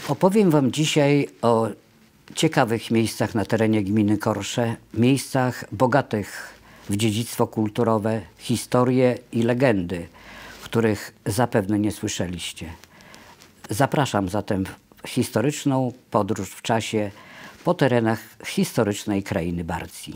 Opowiem Wam dzisiaj o ciekawych miejscach na terenie gminy Korsze, miejscach bogatych w dziedzictwo kulturowe, historie i legendy, których zapewne nie słyszeliście. Zapraszam zatem w historyczną podróż w czasie po terenach historycznej krainy Barcji.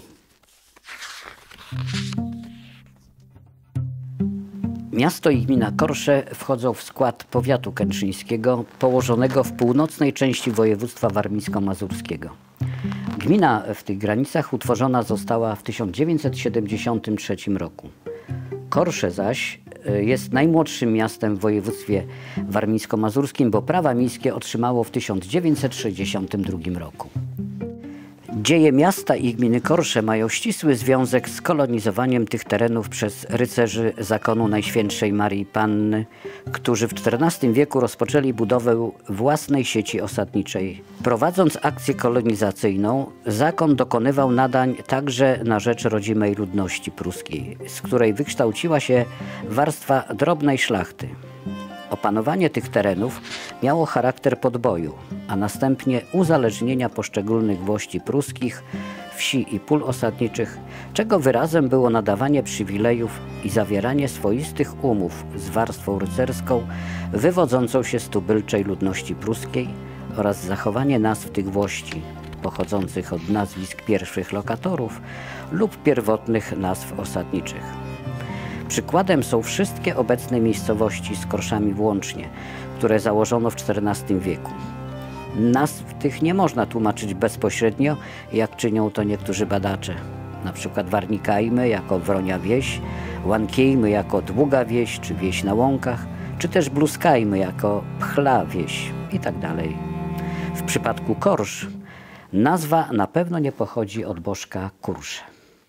Miasto i gmina Korsze wchodzą w skład powiatu kętrzyńskiego położonego w północnej części województwa warmińsko-mazurskiego. Gmina w tych granicach utworzona została w 1973 roku. Korsze zaś jest najmłodszym miastem w województwie warmińsko-mazurskim, bo prawa miejskie otrzymało w 1962 roku. Dzieje miasta i gminy Korsze mają ścisły związek z kolonizowaniem tych terenów przez rycerzy zakonu Najświętszej Maryi Panny, którzy w XIV wieku rozpoczęli budowę własnej sieci osadniczej. Prowadząc akcję kolonizacyjną, zakon dokonywał nadań także na rzecz rodzimej ludności pruskiej, z której wykształciła się warstwa drobnej szlachty. Opanowanie tych terenów miało charakter podboju, a następnie uzależnienia poszczególnych włości pruskich, wsi i pól osadniczych, czego wyrazem było nadawanie przywilejów i zawieranie swoistych umów z warstwą rycerską wywodzącą się z tubylczej ludności pruskiej oraz zachowanie nazw tych włości pochodzących od nazwisk pierwszych lokatorów lub pierwotnych nazw osadniczych. Przykładem są wszystkie obecne miejscowości z Korszami włącznie, które założono w XIV wieku. Nazw tych nie można tłumaczyć bezpośrednio, jak czynią to niektórzy badacze. Na przykład Warnikajmy jako Wronia Wieś, Łankijmy jako Długa Wieś czy Wieś na Łąkach, czy też Bluskajmy jako Pchla Wieś itd. W przypadku Korsz nazwa na pewno nie pochodzi od bożka Kursze.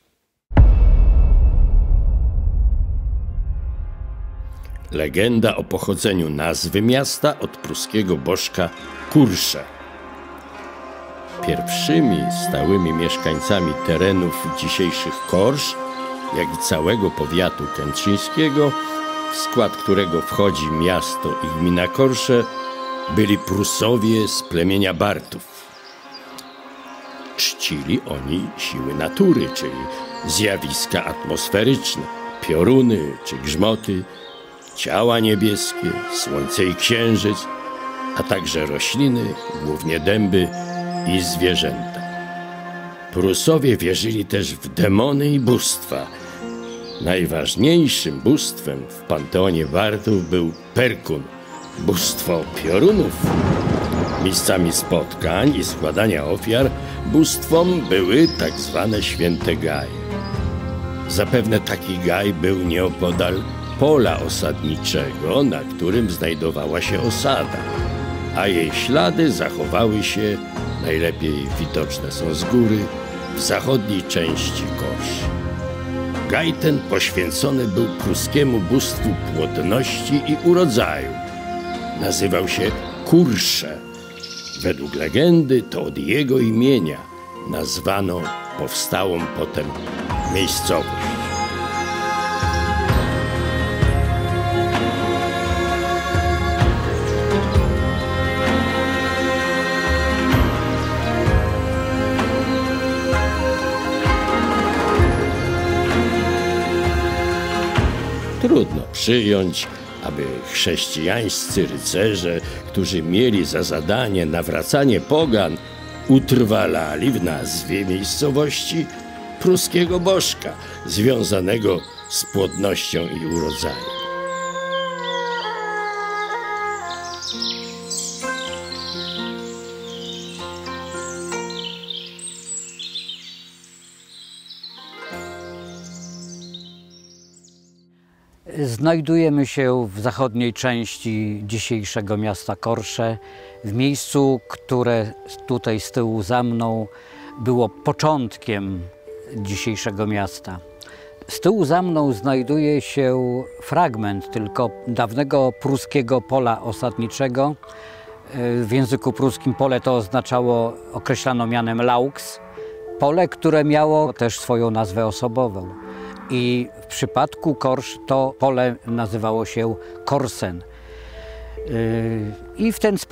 Legenda o pochodzeniu nazwy miasta od pruskiego bożka Kursze. Pierwszymi stałymi mieszkańcami terenów dzisiejszych Korsz, jak i całego powiatu kętrzyńskiego, w skład którego wchodzi miasto i gmina Korsze, byli Prusowie z plemienia Bartów. Czcili oni siły natury, czyli zjawiska atmosferyczne, pioruny czy grzmoty, ciała niebieskie, słońce i księżyc, a także rośliny, głównie dęby i zwierzęta. Prusowie wierzyli też w demony i bóstwa. Najważniejszym bóstwem w panteonie Bartów był Perkun, bóstwo piorunów. Miejscami spotkań i składania ofiar bóstwom były tak zwane święte gaje. Zapewne taki gaj był nieopodal pola osadniczego, na którym znajdowała się osada, a jej ślady zachowały się, najlepiej widoczne są z góry, w zachodniej części Korsz. Gaj ten poświęcony był pruskiemu bóstwu płodności i urodzaju. Nazywał się Kursze. Według legendy to od jego imienia nazwano powstałą potem miejscowość. Trudno przyjąć, aby chrześcijańscy rycerze, którzy mieli za zadanie nawracanie pogan, utrwalali w nazwie miejscowości pruskiego bożka, związanego z płodnością i urodzajem. Znajdujemy się w zachodniej części dzisiejszego miasta Korsze, w miejscu, które tutaj z tyłu za mną było początkiem dzisiejszego miasta. Z tyłu za mną znajduje się fragment tylko dawnego pruskiego pola osadniczego. W języku pruskim pole to oznaczało, określano mianem laux, pole, które miało też swoją nazwę osobową. I w przypadku Korsz to pole nazywało się Korsen. I w ten sposób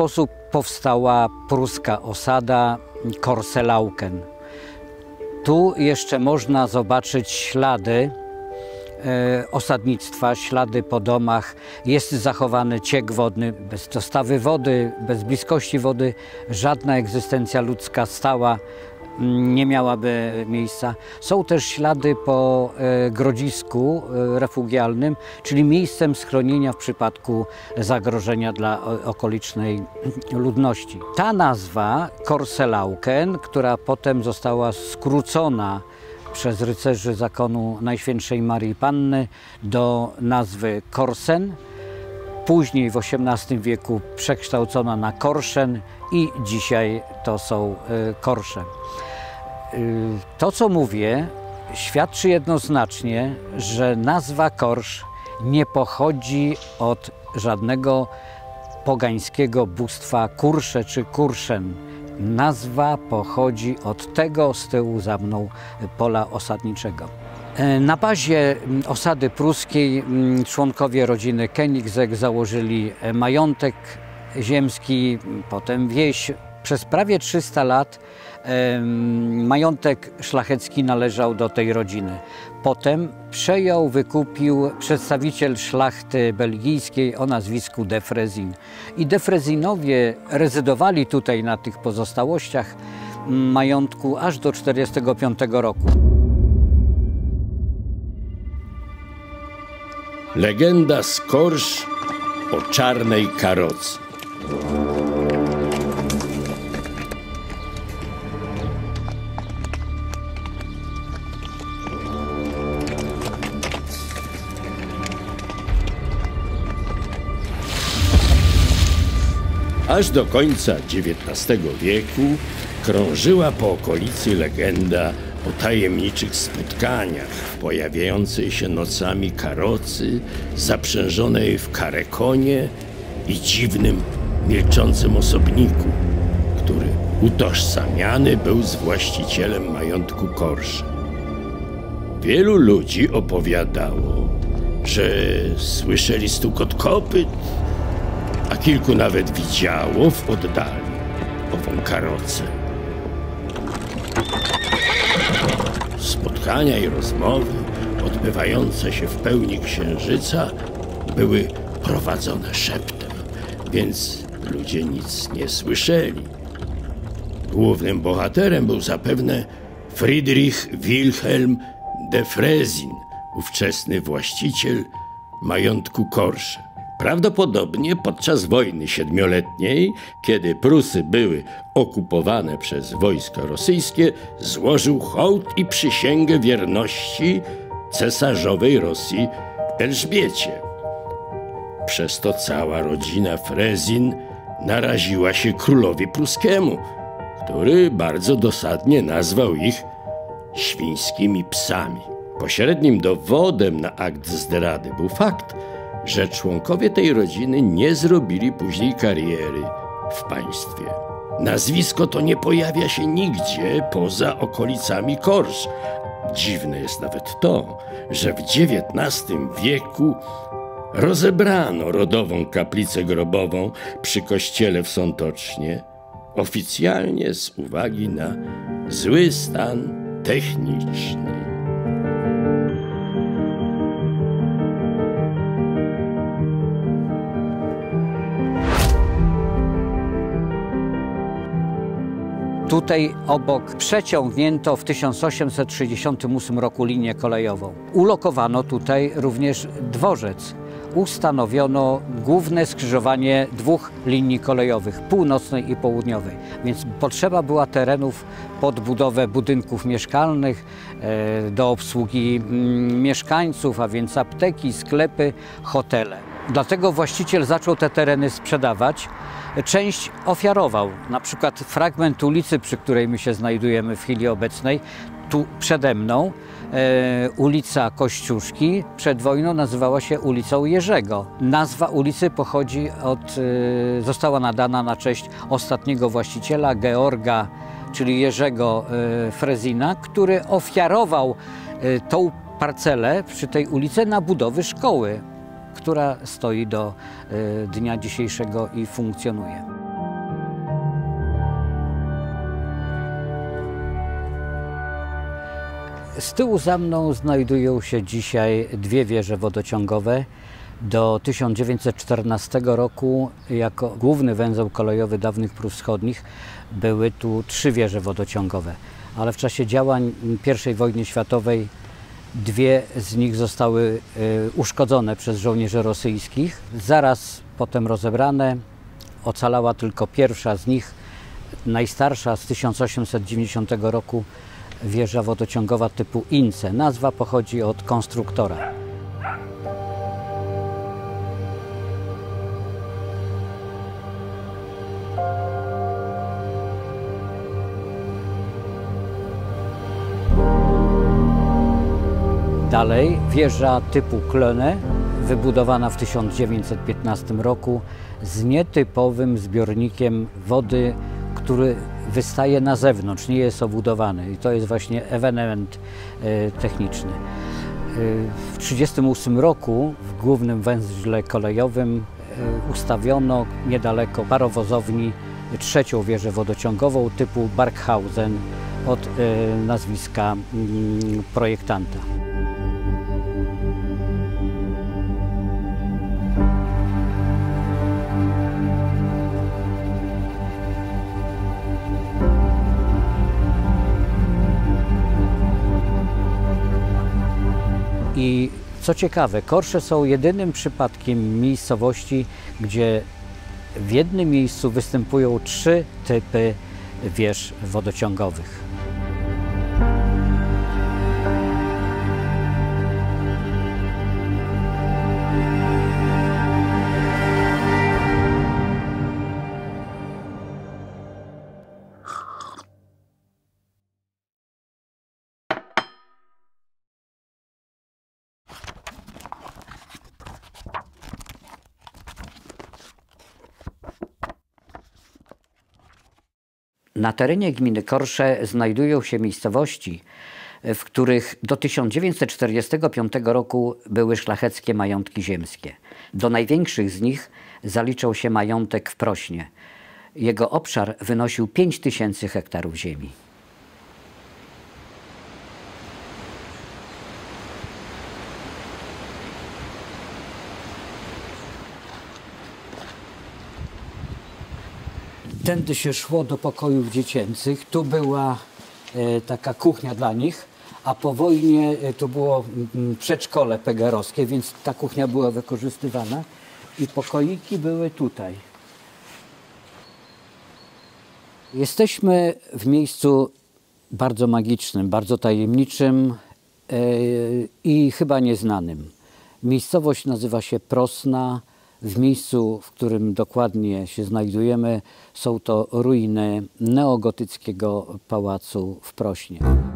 powstała pruska osada Korselauken. Tu jeszcze można zobaczyć ślady osadnictwa, ślady po domach. Jest zachowany ciek wodny. Bez dostawy wody, bez bliskości wody żadna egzystencja ludzka stała nie miałaby miejsca. Są też ślady po grodzisku refugialnym, czyli miejscem schronienia w przypadku zagrożenia dla okolicznej ludności. Ta nazwa Korselauken, która potem została skrócona przez rycerzy zakonu Najświętszej Maryi Panny do nazwy Korsen, później w XVIII wieku przekształcona na Korszen i dzisiaj to są Korsze. To, co mówię, świadczy jednoznacznie, że nazwa Korsz nie pochodzi od żadnego pogańskiego bóstwa Kursze czy Kurszen. Nazwa pochodzi od tego z tyłu za mną pola osadniczego. Na bazie osady pruskiej członkowie rodziny Koenigsegg założyli majątek ziemski, potem wieś. Przez prawie 300 lat majątek szlachecki należał do tej rodziny. Potem wykupił przedstawiciel szlachty belgijskiej o nazwisku de Frezin. I de Frezinowie rezydowali tutaj na tych pozostałościach majątku aż do 1945 roku. Legenda z Korsz o czarnej karocy. Aż do końca XIX wieku krążyła po okolicy legenda o tajemniczych spotkaniach pojawiającej się nocami karocy zaprzężonej w karę konie i dziwnym, milczącym osobniku, który utożsamiany był z właścicielem majątku Korsze. Wielu ludzi opowiadało, że słyszeli stukot kopyt, a kilku nawet widziało w oddali ową karocę. Spotkania i rozmowy odbywające się w pełni księżyca były prowadzone szeptem, więc ludzie nic nie słyszeli. Głównym bohaterem był zapewne Friedrich Wilhelm de Frezin, ówczesny właściciel majątku Korsze. Prawdopodobnie podczas wojny siedmioletniej, kiedy Prusy były okupowane przez wojska rosyjskie, złożył hołd i przysięgę wierności cesarzowej Rosji Elżbiecie. Przez to cała rodzina Frezin naraziła się królowi pruskiemu, który bardzo dosadnie nazwał ich świńskimi psami. Pośrednim dowodem na akt zdrady był fakt, że członkowie tej rodziny nie zrobili później kariery w państwie. Nazwisko to nie pojawia się nigdzie poza okolicami Korsz. Dziwne jest nawet to, że w XIX wieku rozebrano rodową kaplicę grobową przy kościele w Sątocznie, oficjalnie z uwagi na zły stan techniczny. Tutaj obok przeciągnięto w 1868 roku linię kolejową. Ulokowano tutaj również dworzec. Ustanowiono główne skrzyżowanie dwóch linii kolejowych, północnej i południowej. Więc potrzeba była terenów pod budowę budynków mieszkalnych, do obsługi mieszkańców, a więc apteki, sklepy, hotele. Dlatego właściciel zaczął te tereny sprzedawać. Część ofiarował, na przykład fragment ulicy, przy której my się znajdujemy w chwili obecnej, tu przede mną, ulica Kościuszki, przed wojną nazywała się ulicą Jerzego. Nazwa ulicy została nadana na cześć ostatniego właściciela, Georga, czyli Jerzego Frezina, który ofiarował tą parcelę przy tej ulicy na budowę szkoły, która stoi do dnia dzisiejszego i funkcjonuje. Z tyłu za mną znajdują się dzisiaj dwie wieże wodociągowe. Do 1914 roku jako główny węzeł kolejowy dawnych Prus Wschodnich były tu trzy wieże wodociągowe, ale w czasie działań I wojny światowej dwie z nich zostały uszkodzone przez żołnierzy rosyjskich. Zaraz potem rozebrane, ocalała tylko pierwsza z nich, najstarsza z 1890 roku wieża wodociągowa typu Ince. Nazwa pochodzi od konstruktora. Dalej wieża typu Klöne, wybudowana w 1915 roku z nietypowym zbiornikiem wody, który wystaje na zewnątrz, nie jest obudowany. I to jest właśnie ewenement techniczny. W 1938 roku w głównym węźle kolejowym ustawiono niedaleko parowozowni trzecią wieżę wodociągową typu Barkhausen od nazwiska projektanta. I co ciekawe, Korsze są jedynym przypadkiem miejscowości, gdzie w jednym miejscu występują trzy typy wież wodociągowych. Na terenie gminy Korsze znajdują się miejscowości, w których do 1945 roku były szlacheckie majątki ziemskie. Do największych z nich zaliczał się majątek w Prośnie. Jego obszar wynosił 5000 hektarów ziemi. Tędy się szło do pokojów dziecięcych. Tu była taka kuchnia dla nich, a po wojnie tu było przedszkole pegerowskie, więc ta kuchnia była wykorzystywana i pokoiki były tutaj. Jesteśmy w miejscu bardzo magicznym, bardzo tajemniczym i chyba nieznanym. Miejscowość nazywa się Prosna. W miejscu, w którym dokładnie się znajdujemy, są to ruiny neogotyckiego pałacu w Prośnie.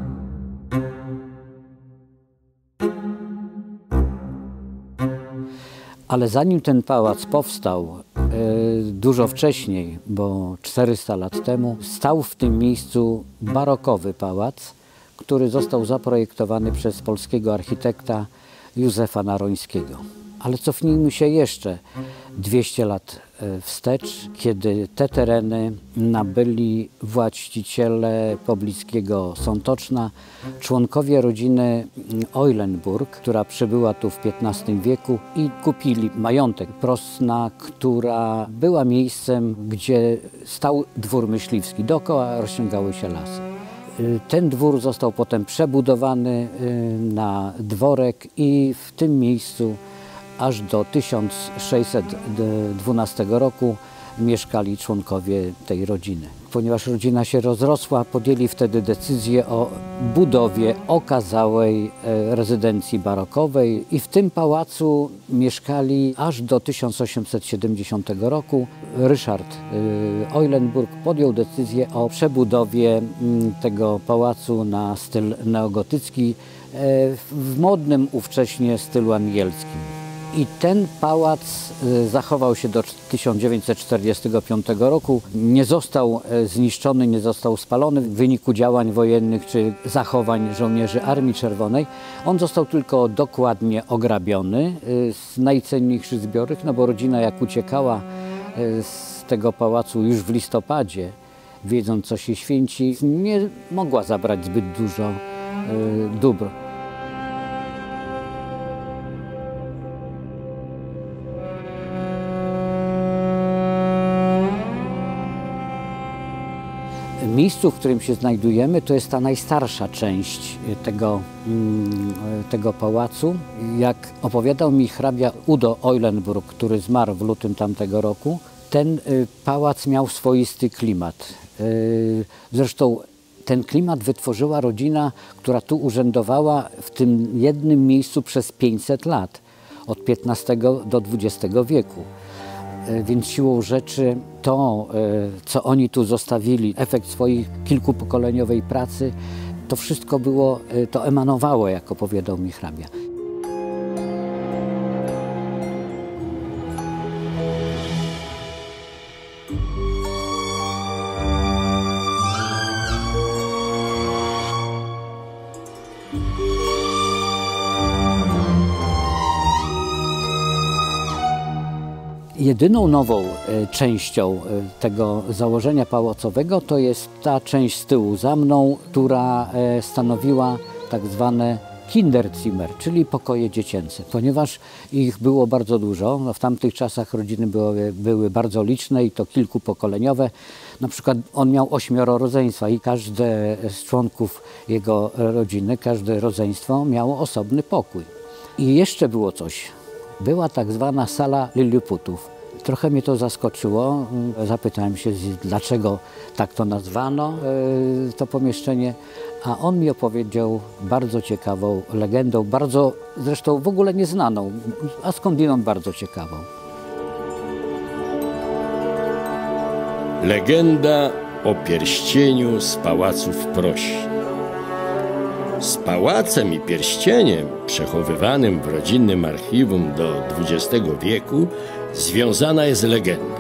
Ale zanim ten pałac powstał, dużo wcześniej, bo 400 lat temu, stał w tym miejscu barokowy pałac, który został zaprojektowany przez polskiego architekta Józefa Narońskiego. Ale cofnijmy się jeszcze 200 lat wstecz, kiedy te tereny nabyli właściciele pobliskiego Sątoczna, członkowie rodziny Eulenburg, która przybyła tu w XV wieku i kupili majątek Prosna, która była miejscem, gdzie stał dwór myśliwski. Dookoła rozciągały się lasy. Ten dwór został potem przebudowany na dworek i w tym miejscu aż do 1612 roku mieszkali członkowie tej rodziny. Ponieważ rodzina się rozrosła, podjęli wtedy decyzję o budowie okazałej rezydencji barokowej i w tym pałacu mieszkali aż do 1870 roku. Ryszard Eulenburg podjął decyzję o przebudowie tego pałacu na styl neogotycki w modnym ówcześnie stylu angielskim. I ten pałac zachował się do 1945 roku. Nie został zniszczony, nie został spalony w wyniku działań wojennych czy zachowań żołnierzy Armii Czerwonej. On został tylko dokładnie ograbiony z najcenniejszych zbiorów, no bo rodzina jak uciekała z tego pałacu już w listopadzie, wiedząc co się święci, nie mogła zabrać zbyt dużo dóbr. Miejscu, w którym się znajdujemy, to jest ta najstarsza część tego pałacu. Jak opowiadał mi hrabia Udo Eulenburg, który zmarł w lutym tamtego roku, ten pałac miał swoisty klimat. Zresztą ten klimat wytworzyła rodzina, która tu urzędowała w tym jednym miejscu przez 500 lat, od XV do XX wieku. Więc siłą rzeczy to, co oni tu zostawili, efekt swojej kilkupokoleniowej pracy, to wszystko było, to emanowało, jak opowiadał mi hrabia. Jedyną nową częścią tego założenia pałacowego to jest ta część z tyłu za mną, która stanowiła tak zwane Kinderzimmer, czyli pokoje dziecięce. Ponieważ ich było bardzo dużo, no w tamtych czasach rodziny były bardzo liczne i to kilkupokoleniowe. Na przykład on miał 8 rodzeństwa i każde z członków jego rodziny, każde rodzeństwo miało osobny pokój. I jeszcze było coś. Była tak zwana sala liliputów. Trochę mnie to zaskoczyło. Zapytałem się, dlaczego tak to nazwano, to pomieszczenie. A on mi opowiedział bardzo ciekawą legendą, bardzo zresztą w ogóle nieznaną, a skądinąd bardzo ciekawą. Legenda o pierścieniu z pałacu w Prośnie. Z pałacem i pierścieniem przechowywanym w rodzinnym archiwum do XX wieku związana jest legenda.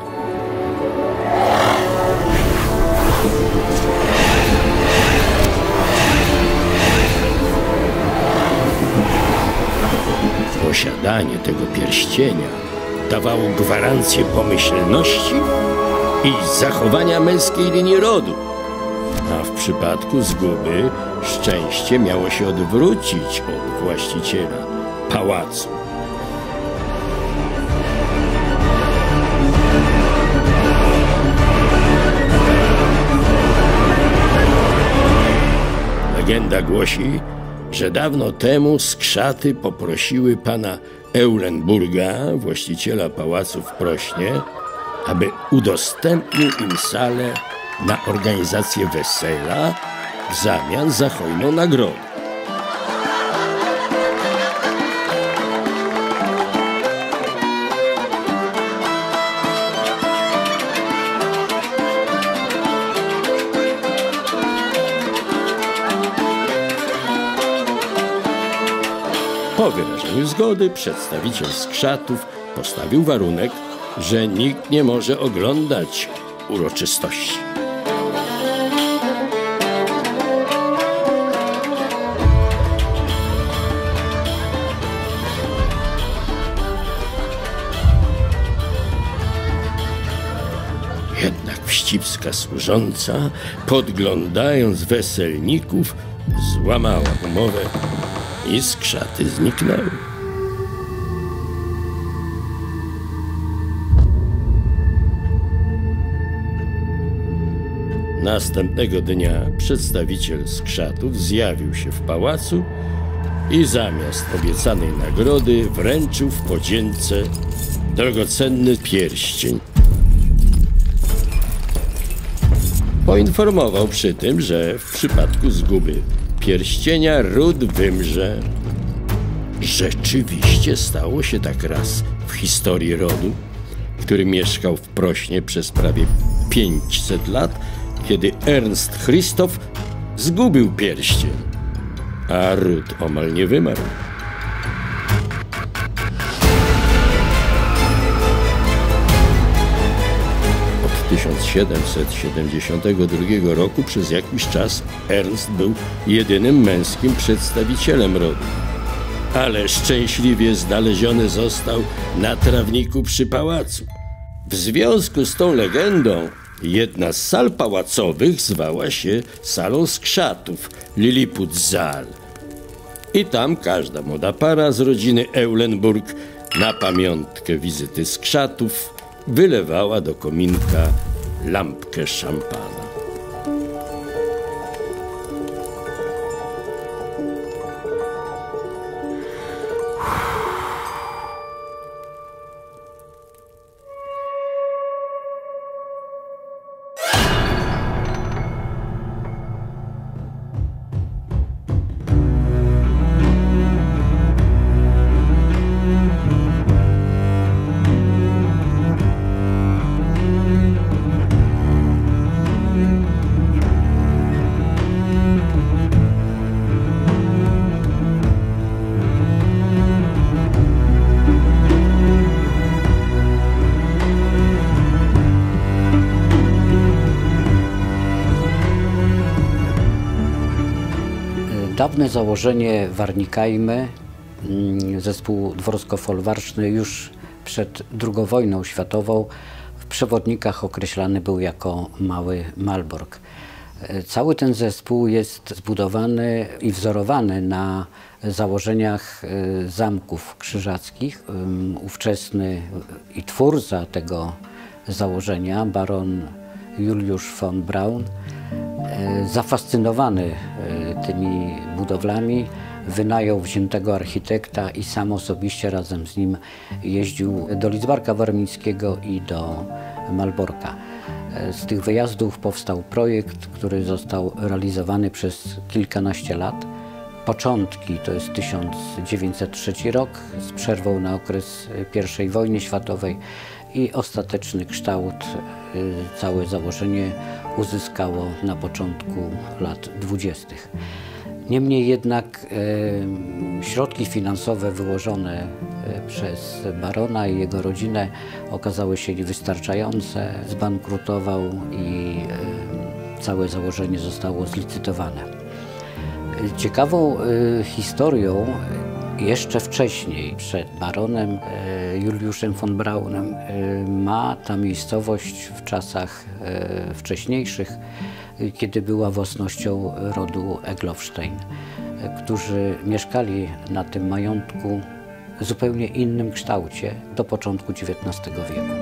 Posiadanie tego pierścienia dawało gwarancję pomyślności i zachowania męskiej linii rodu. A w przypadku zguby szczęście miało się odwrócić od właściciela pałacu. Legenda głosi, że dawno temu skrzaty poprosiły pana Eulenburga, właściciela pałacu w Prośnie, aby udostępnił im salę na organizację wesela w zamian za hojną nagrodę. Po wyrażeniu zgody przedstawiciel skrzatów postawił warunek, że nikt nie może oglądać uroczystości. Jednak wścibska służąca, podglądając weselników, złamała umowę i skrzaty zniknęły. Następnego dnia przedstawiciel skrzatów zjawił się w pałacu i zamiast obiecanej nagrody wręczył w podzięce drogocenny pierścień. Poinformował przy tym, że w przypadku zguby pierścienia ród wymrze. Rzeczywiście stało się tak raz w historii rodu, który mieszkał w Prośnie przez prawie 500 lat, kiedy Ernst Christoph zgubił pierścień, a ród omal nie wymarł. Od 1772 roku przez jakiś czas Ernst był jedynym męskim przedstawicielem rodu, ale szczęśliwie znaleziony został na trawniku przy pałacu. W związku z tą legendą Jedna z sal pałacowych zwała się salą skrzatów, Lilliput-Saal. I tam każda młoda para z rodziny Eulenburg na pamiątkę wizyty skrzatów wylewała do kominka lampkę szampana. Dawne założenie Warnikajmy, zespół dworsko-folwarczny już przed II wojną światową w przewodnikach określany był jako Mały Malbork. Cały ten zespół jest zbudowany i wzorowany na założeniach zamków krzyżackich. Ówczesny i twórca tego założenia, baron Juliusz von Braun, zafascynowany tymi budowlami, wynajął wziętego architekta i sam osobiście razem z nim jeździł do Lidzbarka Warmińskiego i do Malborka. Z tych wyjazdów powstał projekt, który został realizowany przez kilkanaście lat. Początki to jest 1903 rok z przerwą na okres I wojny światowej i ostateczny kształt, całe założenie uzyskało na początku lat 20. Niemniej jednak środki finansowe wyłożone przez barona i jego rodzinę okazały się niewystarczające. Zbankrutował i całe założenie zostało zlicytowane. Ciekawą historią jeszcze wcześniej, przed baronem Juliuszem von Braunem, ma ta miejscowość w czasach wcześniejszych, kiedy była własnością rodu Eglowstein, którzy mieszkali na tym majątku w zupełnie innym kształcie do początku XIX wieku.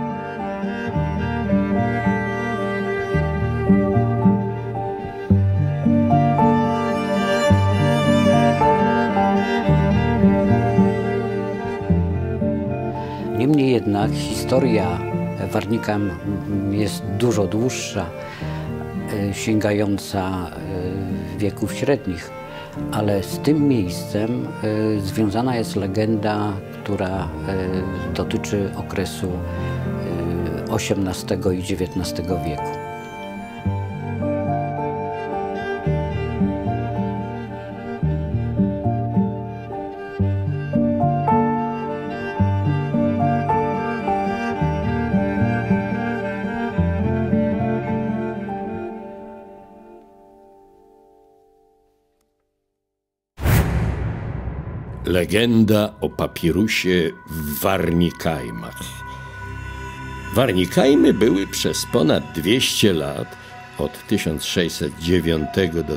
Niemniej jednak historia Warnika jest dużo dłuższa, sięgająca wieków średnich, ale z tym miejscem związana jest legenda, która dotyczy okresu XVIII i XIX wieku. Legenda o papirusie w Warnikajmach. Warnikajmy były przez ponad 200 lat, od 1609 do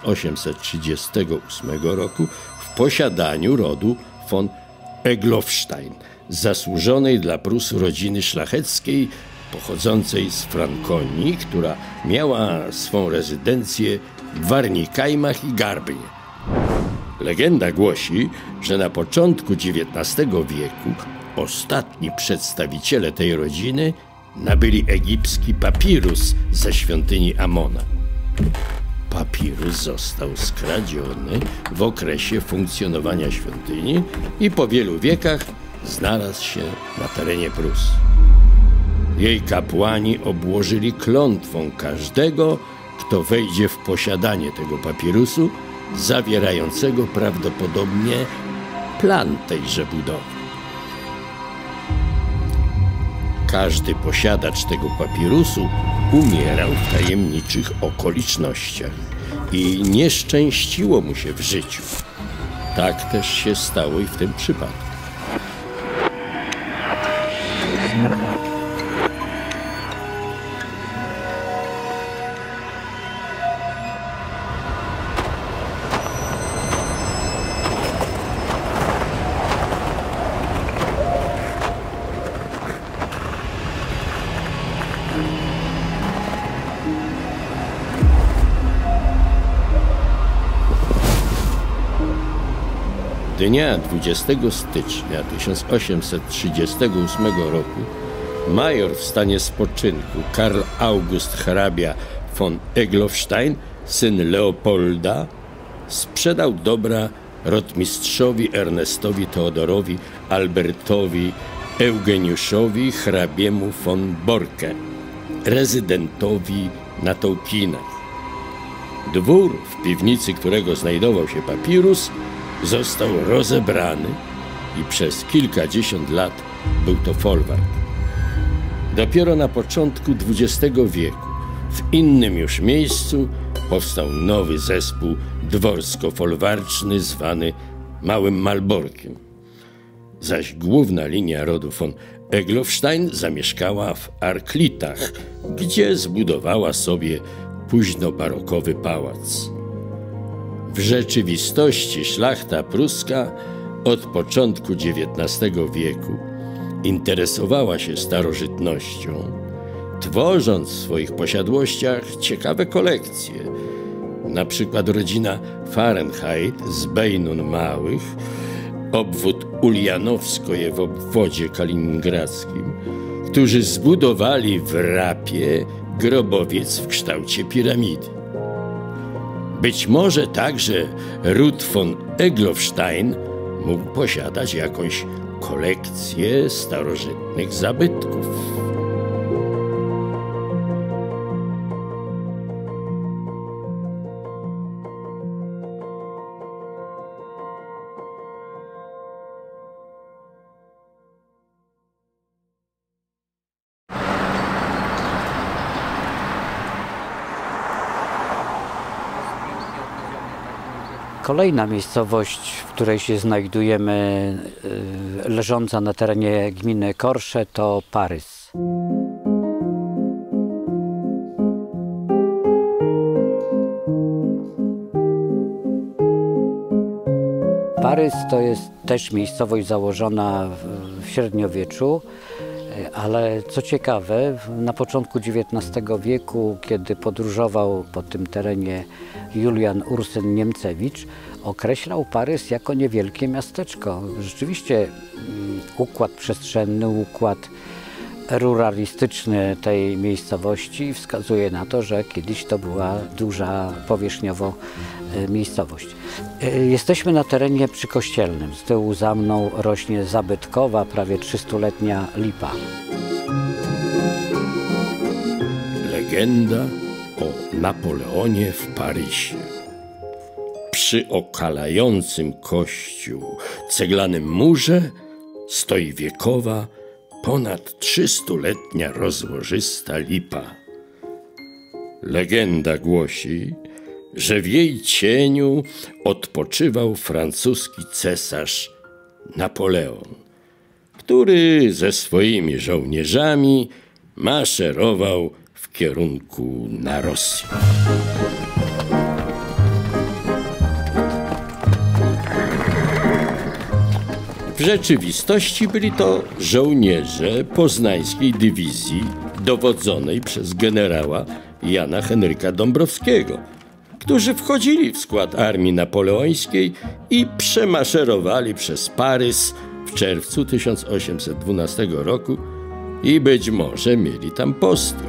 1838 roku, w posiadaniu rodu von Eglowstein, zasłużonej dla Prus rodziny szlacheckiej pochodzącej z Frankonii, która miała swą rezydencję w Warnikajmach i Garbnie. Legenda głosi, że na początku XIX wieku ostatni przedstawiciele tej rodziny nabyli egipski papirus ze świątyni Amona. Papirus został skradziony w okresie funkcjonowania świątyni i po wielu wiekach znalazł się na terenie Prus. Jej kapłani obłożyli klątwą każdego, kto wejdzie w posiadanie tego papirusu, zawierającego prawdopodobnie plan tejże budowy. Każdy posiadacz tego papirusu umierał w tajemniczych okolicznościach i nie szczęściło mu się w życiu. Tak też się stało i w tym przypadku. Dnia 20 stycznia 1838 roku major w stanie spoczynku Karl August hrabia von Eglowstein, syn Leopolda, sprzedał dobra rotmistrzowi Ernestowi Teodorowi Albertowi Eugeniuszowi hrabiemu von Borke, rezydentowi na Tołkinach. Dwór, w piwnicy którego znajdował się papirus, został rozebrany i przez kilkadziesiąt lat był to folwark. Dopiero na początku XX wieku, w innym już miejscu, powstał nowy zespół dworsko-folwarczny zwany Małym Malborkiem. Zaś główna linia rodu von Eglowstein zamieszkała w Arklitach, gdzie zbudowała sobie późnobarokowy pałac. W rzeczywistości szlachta pruska od początku XIX wieku interesowała się starożytnością, tworząc w swoich posiadłościach ciekawe kolekcje. Na przykład rodzina Fahrenheit z Bejnun Małych, obwód Ulianowskoje w obwodzie kaliningradzkim, którzy zbudowali w Rapie grobowiec w kształcie piramidy. Być może także ród von Eglowstein mógł posiadać jakąś kolekcję starożytnych zabytków. Kolejna miejscowość, w której się znajdujemy, leżąca na terenie gminy Korsze, to Parys. Parys to jest też miejscowość założona w średniowieczu, ale co ciekawe, na początku XIX wieku, kiedy podróżował po tym terenie Julian Ursyn Niemcewicz, określał Parys jako niewielkie miasteczko. Rzeczywiście układ przestrzenny, układ ruralistyczny tej miejscowości wskazuje na to, że kiedyś to była duża powierzchniowo miejscowość. Jesteśmy na terenie przykościelnym. Z tyłu za mną rośnie zabytkowa, prawie 300-letnia lipa. Legenda o Napoleonie w Parysie. Przy okalającym kościół ceglanym murze stoi wiekowa, ponad 300-letnia rozłożysta lipa. Legenda głosi, że w jej cieniu odpoczywał francuski cesarz Napoleon, który ze swoimi żołnierzami maszerował w kierunku na Rosję. W rzeczywistości byli to żołnierze poznańskiej dywizji dowodzonej przez generała Jana Henryka Dąbrowskiego, którzy wchodzili w skład armii napoleońskiej i przemaszerowali przez Parys w czerwcu 1812 roku i być może mieli tam posty.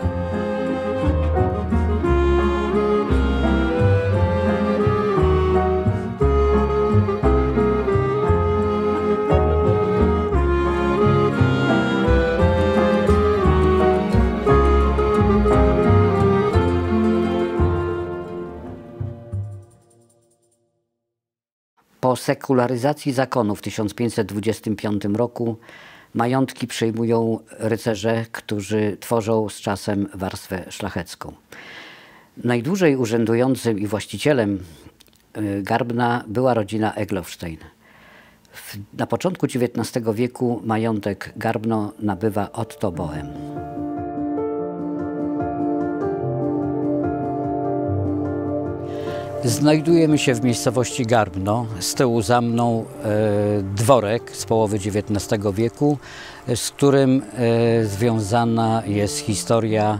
Po sekularyzacji zakonu w 1525 roku majątki przejmują rycerze, którzy tworzą z czasem warstwę szlachecką. Najdłużej urzędującym i właścicielem Garbna była rodzina Eglowstein. Na początku XIX wieku majątek Garbno nabywa Otto Bohem. Znajdujemy się w miejscowości Garbno. Z tyłu za mną dworek z połowy XIX wieku, z którym związana jest historia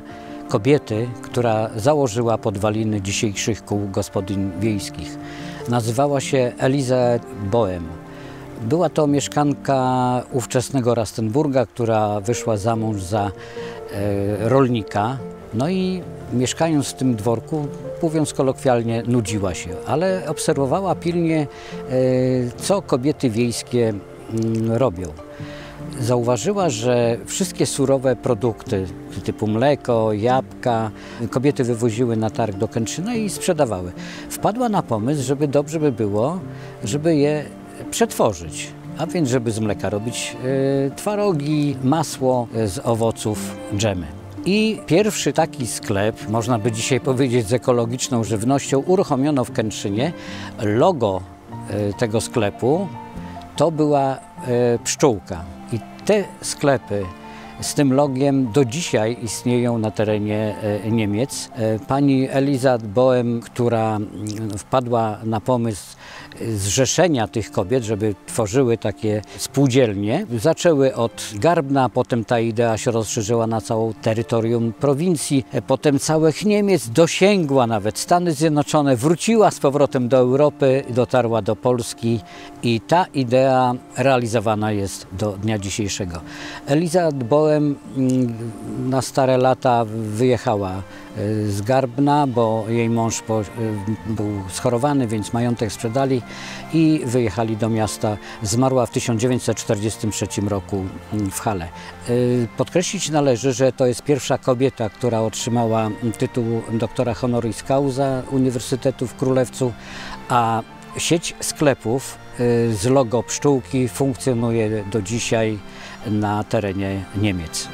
kobiety, która założyła podwaliny dzisiejszych kół gospodyń wiejskich. Nazywała się Eliza Bohem. Była to mieszkanka ówczesnego Rastenburga, która wyszła za mąż za rolnika. No i mieszkając w tym dworku, mówiąc kolokwialnie, nudziła się, ale obserwowała pilnie, co kobiety wiejskie robią. Zauważyła, że wszystkie surowe produkty typu mleko, jabłka kobiety wywoziły na targ do Kętrzyna i sprzedawały. Wpadła na pomysł, żeby dobrze by było, żeby je przetworzyć, a więc żeby z mleka robić twarogi, masło, z owoców dżemy. I pierwszy taki sklep, można by dzisiaj powiedzieć z ekologiczną żywnością, uruchomiono w Kętrzynie. Logo tego sklepu to była pszczółka. I te sklepy z tym logiem do dzisiaj istnieją na terenie Niemiec. Pani Eliza Bohem, która wpadła na pomysł zrzeszenia tych kobiet, żeby tworzyły takie spółdzielnie. Zaczęły od Garbna, potem ta idea się rozszerzyła na całe terytorium prowincji, potem całych Niemiec, dosięgła nawet Stany Zjednoczone, wróciła z powrotem do Europy, dotarła do Polski i ta idea realizowana jest do dnia dzisiejszego. Eliza Bohem na stare lata wyjechała z Garbna, bo jej mąż był schorowany, więc majątek sprzedali i wyjechali do miasta. Zmarła w 1943 roku w Halle. Podkreślić należy, że to jest pierwsza kobieta, która otrzymała tytuł doktora honoris causa Uniwersytetu w Królewcu, a sieć sklepów z logo pszczółki funkcjonuje do dzisiaj na terenie Niemiec.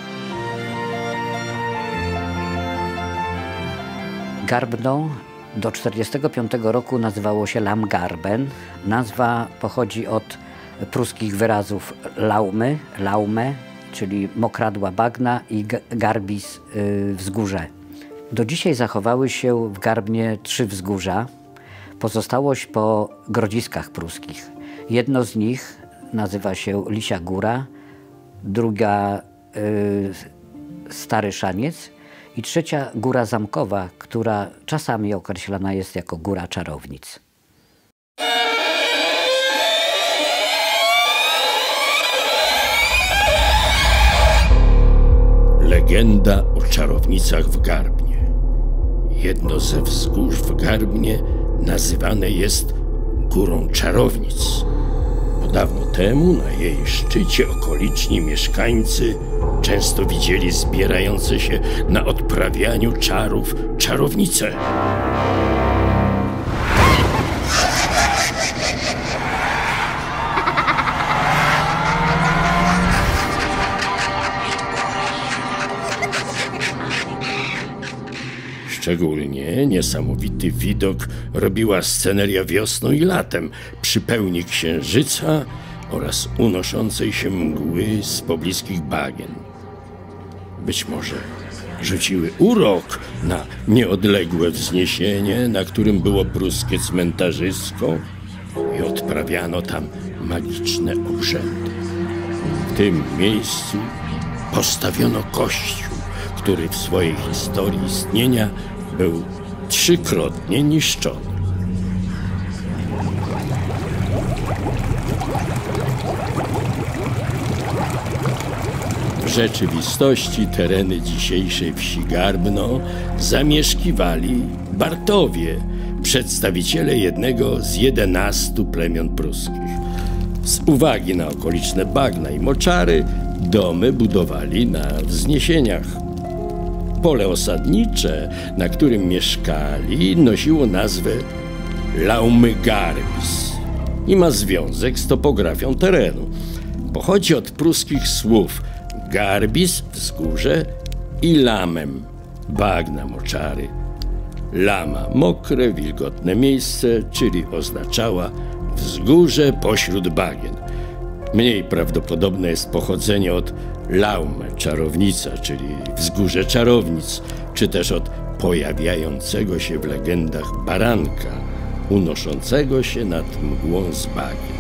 Garbno do 1945 roku nazywało się Lamgarben. Nazwa pochodzi od pruskich wyrazów laume, czyli mokradła bagna, i garbis, wzgórze. Do dzisiaj zachowały się w Garbnie 3 wzgórza. Pozostałość po grodziskach pruskich. Jedno z nich nazywa się Lisia Góra, druga Stary Szaniec i trzecia Góra Zamkowa, która czasami określana jest jako Góra Czarownic. Legenda o czarownicach w Garbnie. Jedno ze wzgórz w Garbnie nazywane jest Górą Czarownic. Dawno temu na jej szczycie okoliczni mieszkańcy często widzieli zbierające się na odprawianiu czarów czarownice. Szczególnie niesamowity widok robiła sceneria wiosną i latem przy pełni księżyca oraz unoszącej się mgły z pobliskich bagien. Być może rzuciły urok na nieodległe wzniesienie, na którym było pruskie cmentarzysko i odprawiano tam magiczne obrzędy. W tym miejscu postawiono kościół, który w swojej historii istnienia był 3-krotnie niszczony. W rzeczywistości tereny dzisiejszej wsi Garbno zamieszkiwali Bartowie, przedstawiciele jednego z 11 plemion pruskich. Z uwagi na okoliczne bagna i moczary domy budowali na wzniesieniach. Pole osadnicze, na którym mieszkali, nosiło nazwę Laumgarbis i ma związek z topografią terenu. Pochodzi od pruskich słów garbis, wzgórze, i lamem, bagna, moczary. Lama, mokre, wilgotne miejsce, czyli oznaczała wzgórze pośród bagien. Mniej prawdopodobne jest pochodzenie od Laume, czarownica, czyli wzgórze czarownic, czy też od pojawiającego się w legendach baranka, unoszącego się nad mgłą z bagien.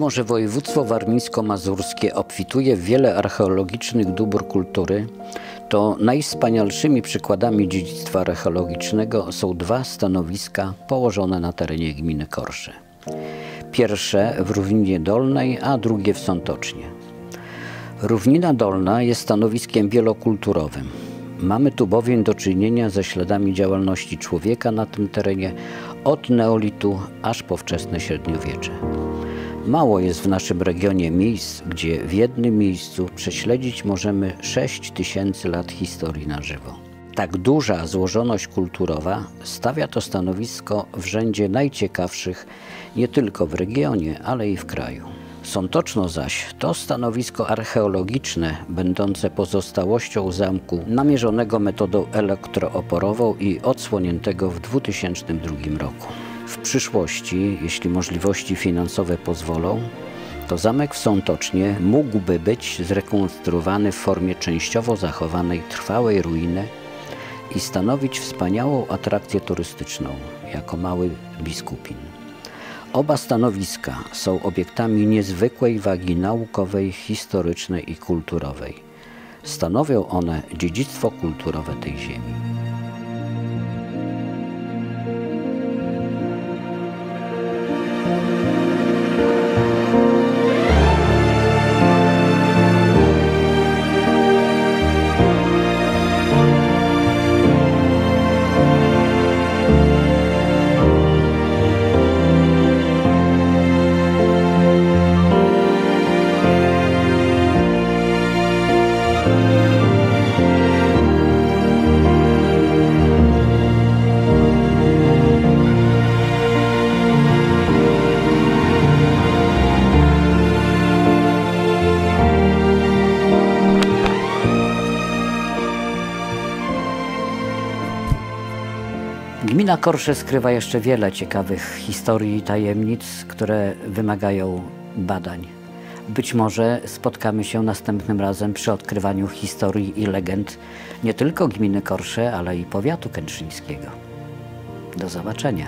Mimo że województwo warmińsko-mazurskie obfituje w wiele archeologicznych dóbr kultury, to najwspanialszymi przykładami dziedzictwa archeologicznego są dwa stanowiska położone na terenie gminy Korsze. Pierwsze w Równinie Dolnej, a drugie w Sątocznie. Równina Dolna jest stanowiskiem wielokulturowym. Mamy tu bowiem do czynienia ze śladami działalności człowieka na tym terenie od neolitu aż po wczesne średniowiecze. Mało jest w naszym regionie miejsc, gdzie w jednym miejscu prześledzić możemy 6000 lat historii na żywo. Tak duża złożoność kulturowa stawia to stanowisko w rzędzie najciekawszych nie tylko w regionie, ale i w kraju. Sątoczno zaś to stanowisko archeologiczne, będące pozostałością zamku namierzonego metodą elektrooporową i odsłoniętego w 2002 roku. W przyszłości, jeśli możliwości finansowe pozwolą, to zamek w Sątocznie mógłby być zrekonstruowany w formie częściowo zachowanej trwałej ruiny i stanowić wspaniałą atrakcję turystyczną jako mały biskupin. Oba stanowiska są obiektami niezwykłej wagi naukowej, historycznej i kulturowej. Stanowią one dziedzictwo kulturowe tej ziemi. Gmina Korsze skrywa jeszcze wiele ciekawych historii i tajemnic, które wymagają badań. Być może spotkamy się następnym razem przy odkrywaniu historii i legend nie tylko gminy Korsze, ale i powiatu kętrzyńskiego. Do zobaczenia.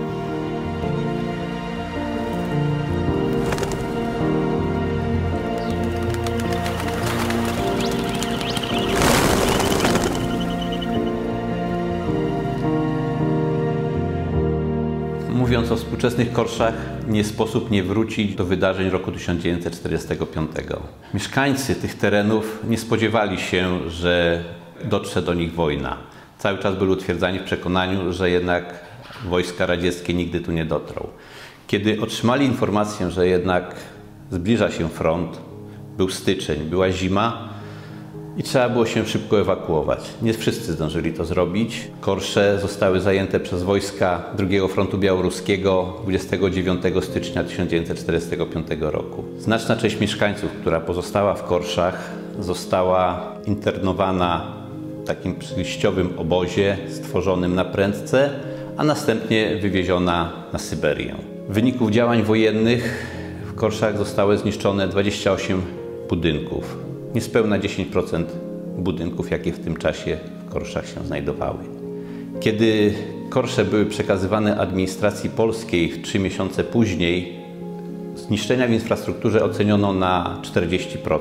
Mówiąc o współczesnych Korszach, nie sposób nie wrócić do wydarzeń roku 1945. Mieszkańcy tych terenów nie spodziewali się, że dotrze do nich wojna. Cały czas byli utwierdzani w przekonaniu, że jednak wojska radzieckie nigdy tu nie dotrą. Kiedy otrzymali informację, że jednak zbliża się front, był styczeń, była zima, i trzeba było się szybko ewakuować. Nie wszyscy zdążyli to zrobić. Korsze zostały zajęte przez wojska II Frontu Białoruskiego 29 stycznia 1945 roku. Znaczna część mieszkańców, która pozostała w Korszach, została internowana w takim przejściowym obozie stworzonym na prędce, a następnie wywieziona na Syberię. W wyniku działań wojennych w Korszach zostały zniszczone 28 budynków. Niespełna 10% budynków, jakie w tym czasie w Korszach się znajdowały. Kiedy Korsze były przekazywane administracji polskiej 3 miesiące później, zniszczenia w infrastrukturze oceniono na 40%.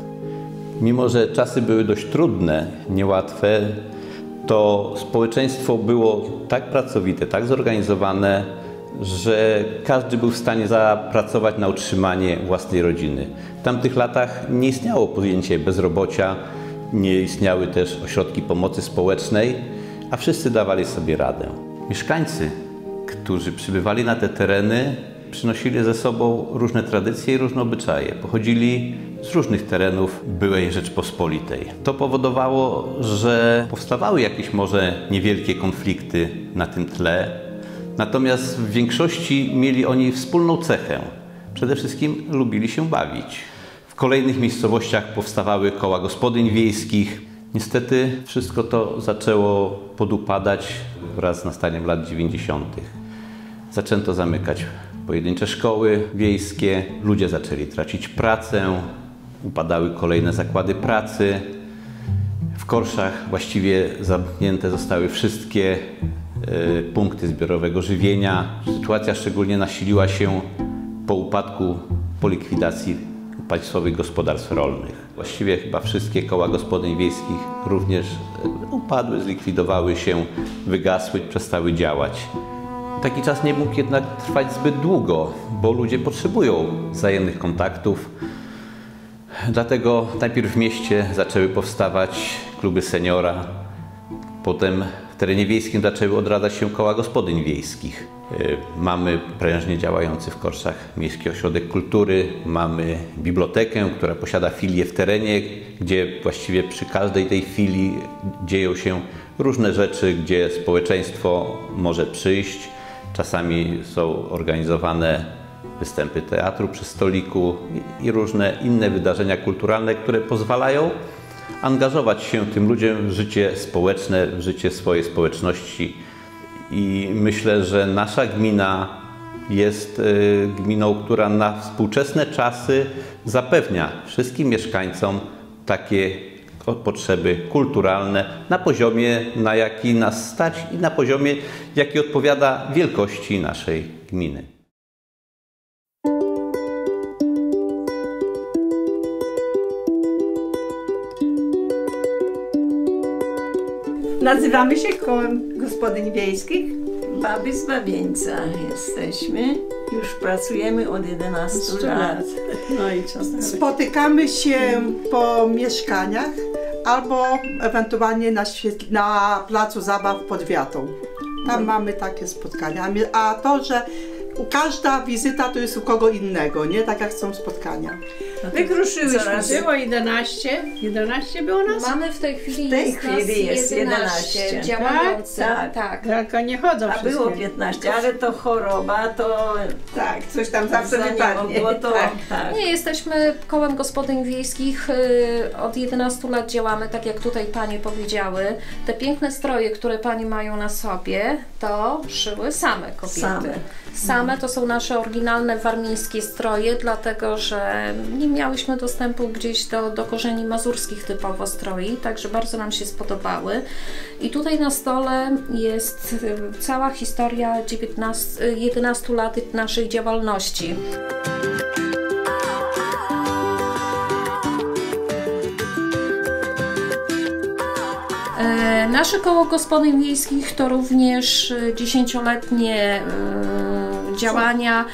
Mimo że czasy były dość trudne, niełatwe, to społeczeństwo było tak pracowite, tak zorganizowane, że każdy był w stanie zapracować na utrzymanie własnej rodziny. W tamtych latach nie istniało pojęcie bezrobocia, nie istniały też ośrodki pomocy społecznej, a wszyscy dawali sobie radę. Mieszkańcy, którzy przybywali na te tereny, przynosili ze sobą różne tradycje i różne obyczaje. Pochodzili z różnych terenów byłej Rzeczpospolitej. To powodowało, że powstawały jakieś może niewielkie konflikty na tym tle, natomiast w większości mieli oni wspólną cechę. Przede wszystkim lubili się bawić. W kolejnych miejscowościach powstawały koła gospodyń wiejskich. Niestety wszystko to zaczęło podupadać wraz z nastaniem lat 90. Zaczęto zamykać pojedyncze szkoły wiejskie, ludzie zaczęli tracić pracę, upadały kolejne zakłady pracy. W Korszach właściwie zamknięte zostały wszystkie punkty zbiorowego żywienia. Sytuacja szczególnie nasiliła się po upadku po likwidacji państwowych gospodarstw rolnych. Właściwie chyba wszystkie koła gospodyń wiejskich również upadły, zlikwidowały się, wygasły, przestały działać. Taki czas nie mógł jednak trwać zbyt długo, bo ludzie potrzebują wzajemnych kontaktów. Dlatego najpierw w mieście zaczęły powstawać kluby seniora, potem w terenie wiejskim zaczęły odradzać się koła gospodyń wiejskich. Mamy prężnie działający w Korszach Miejski Ośrodek Kultury, mamy bibliotekę, która posiada filię w terenie, gdzie właściwie przy każdej tej filii dzieją się różne rzeczy, gdzie społeczeństwo może przyjść. Czasami są organizowane występy teatru przy stoliku i różne inne wydarzenia kulturalne, które pozwalają angażować się tym ludziom w życie społeczne, w życie swojej społeczności. I myślę, że nasza gmina jest gminą, która na współczesne czasy zapewnia wszystkim mieszkańcom takie potrzeby kulturalne na poziomie, na jaki nas stać i na poziomie, jaki odpowiada wielkości naszej gminy. Nazywamy się Kołem Gospodyń Wiejskich. Baby z Babieńca jesteśmy. Już pracujemy od 11 lat. No i co? Spotykamy się po mieszkaniach albo ewentualnie na placu zabaw pod wiatą. Tam mamy takie spotkania. A to, że każda wizyta to jest u kogo innego, nie? Tak jak są spotkania. Wykruszyłyśmy. Było 11 było nas? Mamy w tej chwili, W tej chwili jest 11 działających. Tak. Tylko nie chodzą A wszystkie. było 15, ale to choroba, to Tak, coś tam zawsze za nie wypadnie. mogło, to tak. Nie, jesteśmy kołem gospodyń wiejskich, od 11 lat działamy, tak jak tutaj panie powiedziały. Te piękne stroje, które panie mają na sobie, to szyły same kobiety. Same to są nasze oryginalne warmińskie stroje, dlatego że nie miałyśmy dostępu gdzieś do korzeni mazurskich typowo stroi, także bardzo nam się spodobały. I tutaj na stole jest cała historia 11 lat naszej działalności. Nasze koło gospodyń wiejskich to również 10-letnie działania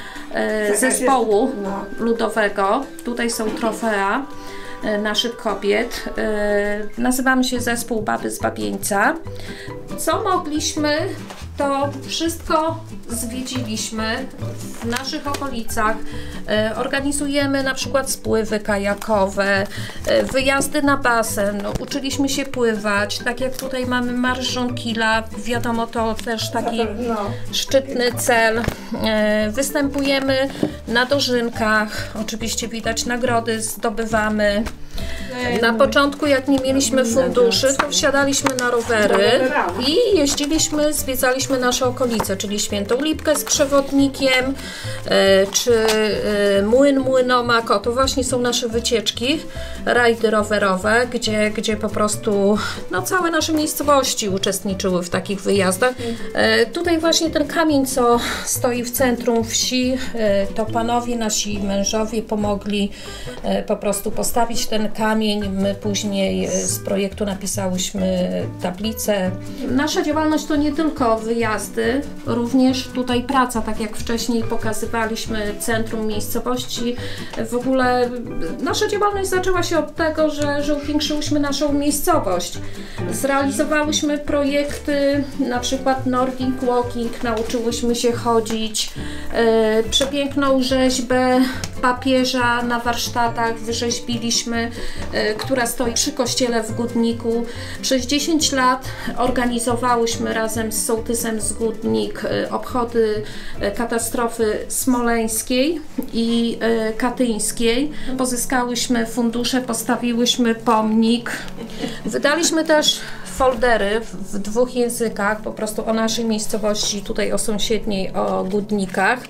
zespołu ludowego. Tutaj są trofea naszych kobiet. Nazywamy się zespół Baby z Babieńca. Co mogliśmy, to wszystko zwiedziliśmy w naszych okolicach. Organizujemy na przykład spływy kajakowe, wyjazdy na basen, uczyliśmy się pływać, tak jak tutaj mamy Marsz Żonkila, wiadomo, to też taki szczytny cel. Występujemy na dożynkach, oczywiście widać nagrody zdobywamy. Na początku, jak nie mieliśmy funduszy, to wsiadaliśmy na rowery i jeździliśmy, zwiedzaliśmy nasze okolice, czyli Świętą Lipkę z przewodnikiem, czy Młyn Młynomak. To właśnie są nasze wycieczki, rajdy rowerowe, gdzie po prostu całe nasze miejscowości uczestniczyły w takich wyjazdach. Tutaj właśnie ten kamień, co stoi w centrum wsi, to panowie, nasi mężowie pomogli po prostu postawić ten kamień. My później z projektu napisałyśmy tablicę. Nasza działalność to nie tylko wyjazdy, również tutaj praca, tak jak wcześniej pokazywaliśmy, centrum miejscowości. W ogóle nasza działalność zaczęła się od tego, że upiększyłyśmy naszą miejscowość. Zrealizowałyśmy projekty, na przykład Nordic Walking, nauczyłyśmy się chodzić, przepiękną rzeźbę papieża na warsztatach wyrzeźbiliśmy, która stoi przy kościele w Gudniku. Przez 10 lat organizowałyśmy razem z sołtysem z Gudnik obchody katastrofy smoleńskiej i katyńskiej. Pozyskałyśmy fundusze, postawiłyśmy pomnik. Wydaliśmy też foldery w 2 językach, po prostu o naszej miejscowości, tutaj o sąsiedniej, o Gudnikach.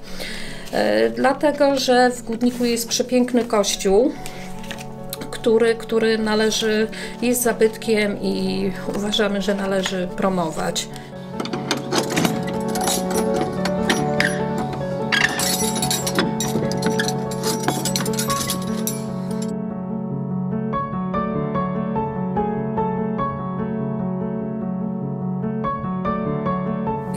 Dlatego, że w Gudniku jest przepiękny kościół, który jest zabytkiem i uważamy, że należy promować.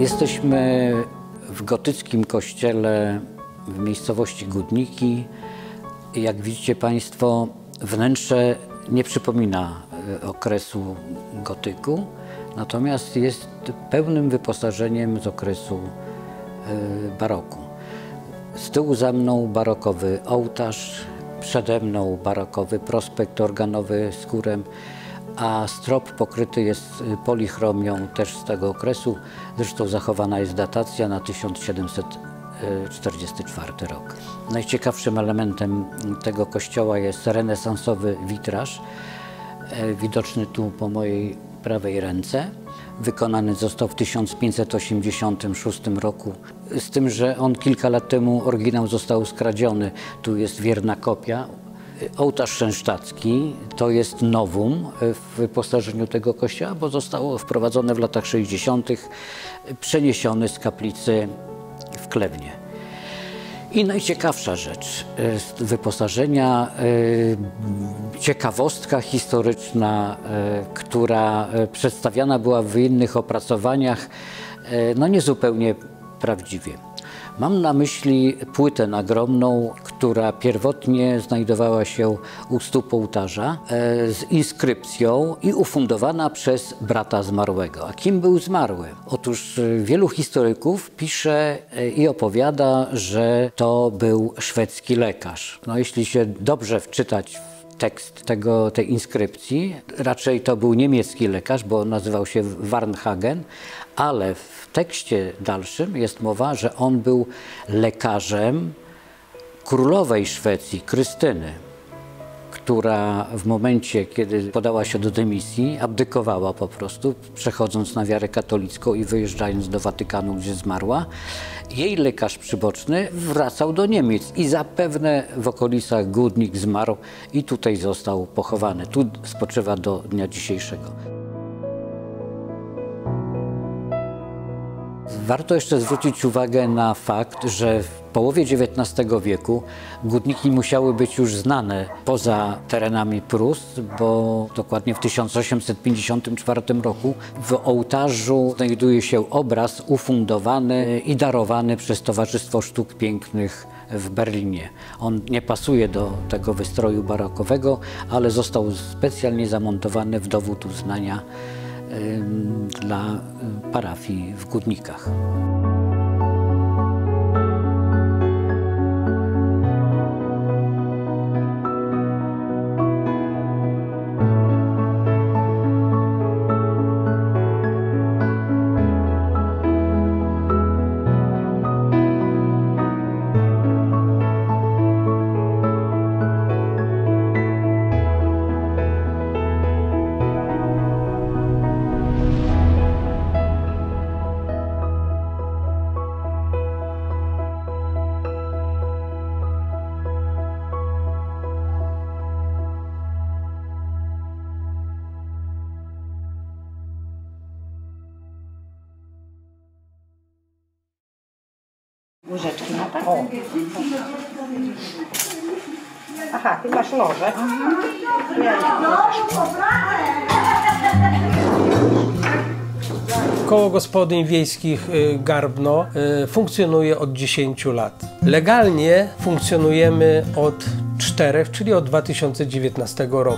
Jesteśmy w gotyckim kościele w miejscowości Gudniki. Jak widzicie Państwo, wnętrze nie przypomina okresu gotyku, natomiast jest pełnym wyposażeniem z okresu baroku. Z tyłu za mną barokowy ołtarz, przede mną barokowy prospekt organowy z chórem, a strop pokryty jest polichromią też z tego okresu. Zresztą zachowana jest datacja na 1744 rok. Najciekawszym elementem tego kościoła jest renesansowy witraż, widoczny tu po mojej prawej ręce. Wykonany został w 1586 roku, z tym, że on kilka lat temu oryginał został skradziony. Tu jest wierna kopia. Ołtarz szensztacki to jest nowum w wyposażeniu tego kościoła, bo zostało wprowadzone w latach 60., przeniesiony z kaplicy w Klewnie. I najciekawsza rzecz z wyposażenia, ciekawostka historyczna, która przedstawiana była w innych opracowaniach, no niezupełnie prawdziwie. Mam na myśli płytę nagrobną, która pierwotnie znajdowała się u stóp ołtarza z inskrypcją i ufundowana przez brata zmarłego. A kim był zmarły? Otóż wielu historyków pisze i opowiada, że to był szwedzki lekarz. No, jeśli się dobrze wczytać w tekst tej inskrypcji, raczej to był niemiecki lekarz, bo nazywał się Varnhagen, ale w tekście dalszym jest mowa, że on był lekarzem królowej Szwecji, Krystyny, która w momencie, kiedy podała się do dymisji, abdykowała po prostu, przechodząc na wiarę katolicką i wyjeżdżając do Watykanu, gdzie zmarła. Jej lekarz przyboczny wracał do Niemiec i zapewne w okolicach Gudnik zmarł i tutaj został pochowany. Tu spoczywa do dnia dzisiejszego. Warto jeszcze zwrócić uwagę na fakt, że w połowie XIX wieku Gudniki musiały być już znane poza terenami Prus, bo dokładnie w 1854 roku w ołtarzu znajduje się obraz ufundowany i darowany przez Towarzystwo Sztuk Pięknych w Berlinie. On nie pasuje do tego wystroju barokowego, ale został specjalnie zamontowany w dowód uznania dla parafii w Gudnikach. Łyżeczki ma tak? O. Aha, ty masz noże. Koło Gospodyń Wiejskich Garbno funkcjonuje od 10 lat. Legalnie funkcjonujemy od 4, czyli od 2019 roku.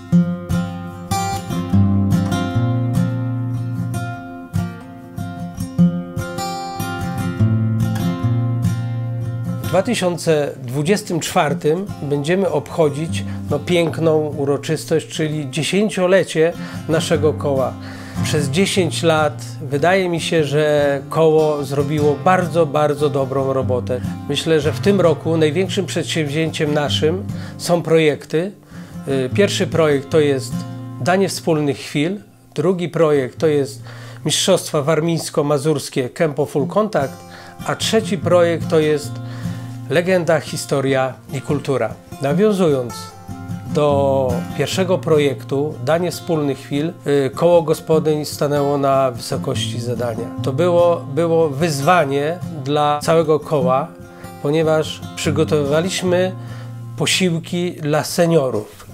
W 2024 będziemy obchodzić piękną uroczystość, czyli 10-lecie naszego koła. Przez 10 lat wydaje mi się, że koło zrobiło bardzo, bardzo dobrą robotę. Myślę, że w tym roku największym przedsięwzięciem naszym są projekty. Pierwszy projekt to jest Danie Wspólnych Chwil, drugi projekt to jest Mistrzostwa Warmińsko-Mazurskie Kempo Full Contact, a trzeci projekt to jest Legenda, historia i kultura. Nawiązując do pierwszego projektu Danie Wspólnych Chwil, koło gospodyń stanęło na wysokości zadania. To było wyzwanie dla całego koła, ponieważ przygotowywaliśmy posiłki dla seniorów.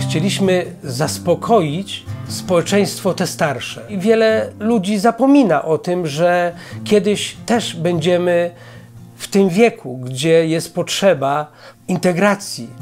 Chcieliśmy zaspokoić społeczeństwo te starsze. I wiele ludzi zapomina o tym, że kiedyś też będziemy w tym wieku, gdzie jest potrzeba integracji.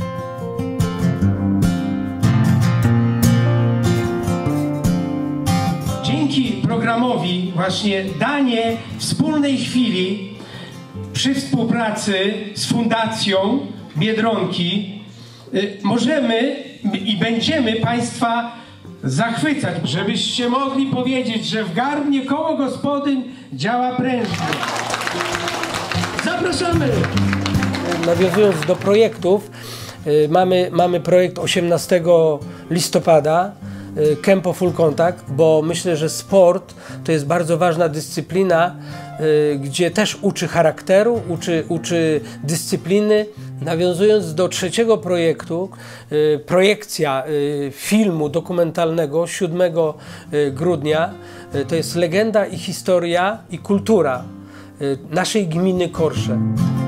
Dzięki programowi właśnie danie wspólnej chwili przy współpracy z Fundacją Biedronki możemy i będziemy Państwa zachwycać, żebyście mogli powiedzieć, że w Garbnie koło gospodyń działa prężnie. Zapraszamy! Nawiązując do projektów, mamy projekt 18 listopada, Kempo Full Contact, bo myślę, że sport to jest bardzo ważna dyscyplina, gdzie też uczy charakteru, uczy dyscypliny. Nawiązując do trzeciego projektu, projekcja filmu dokumentalnego 7 grudnia, to jest legenda i historia i kultura naszej gminy Korsze.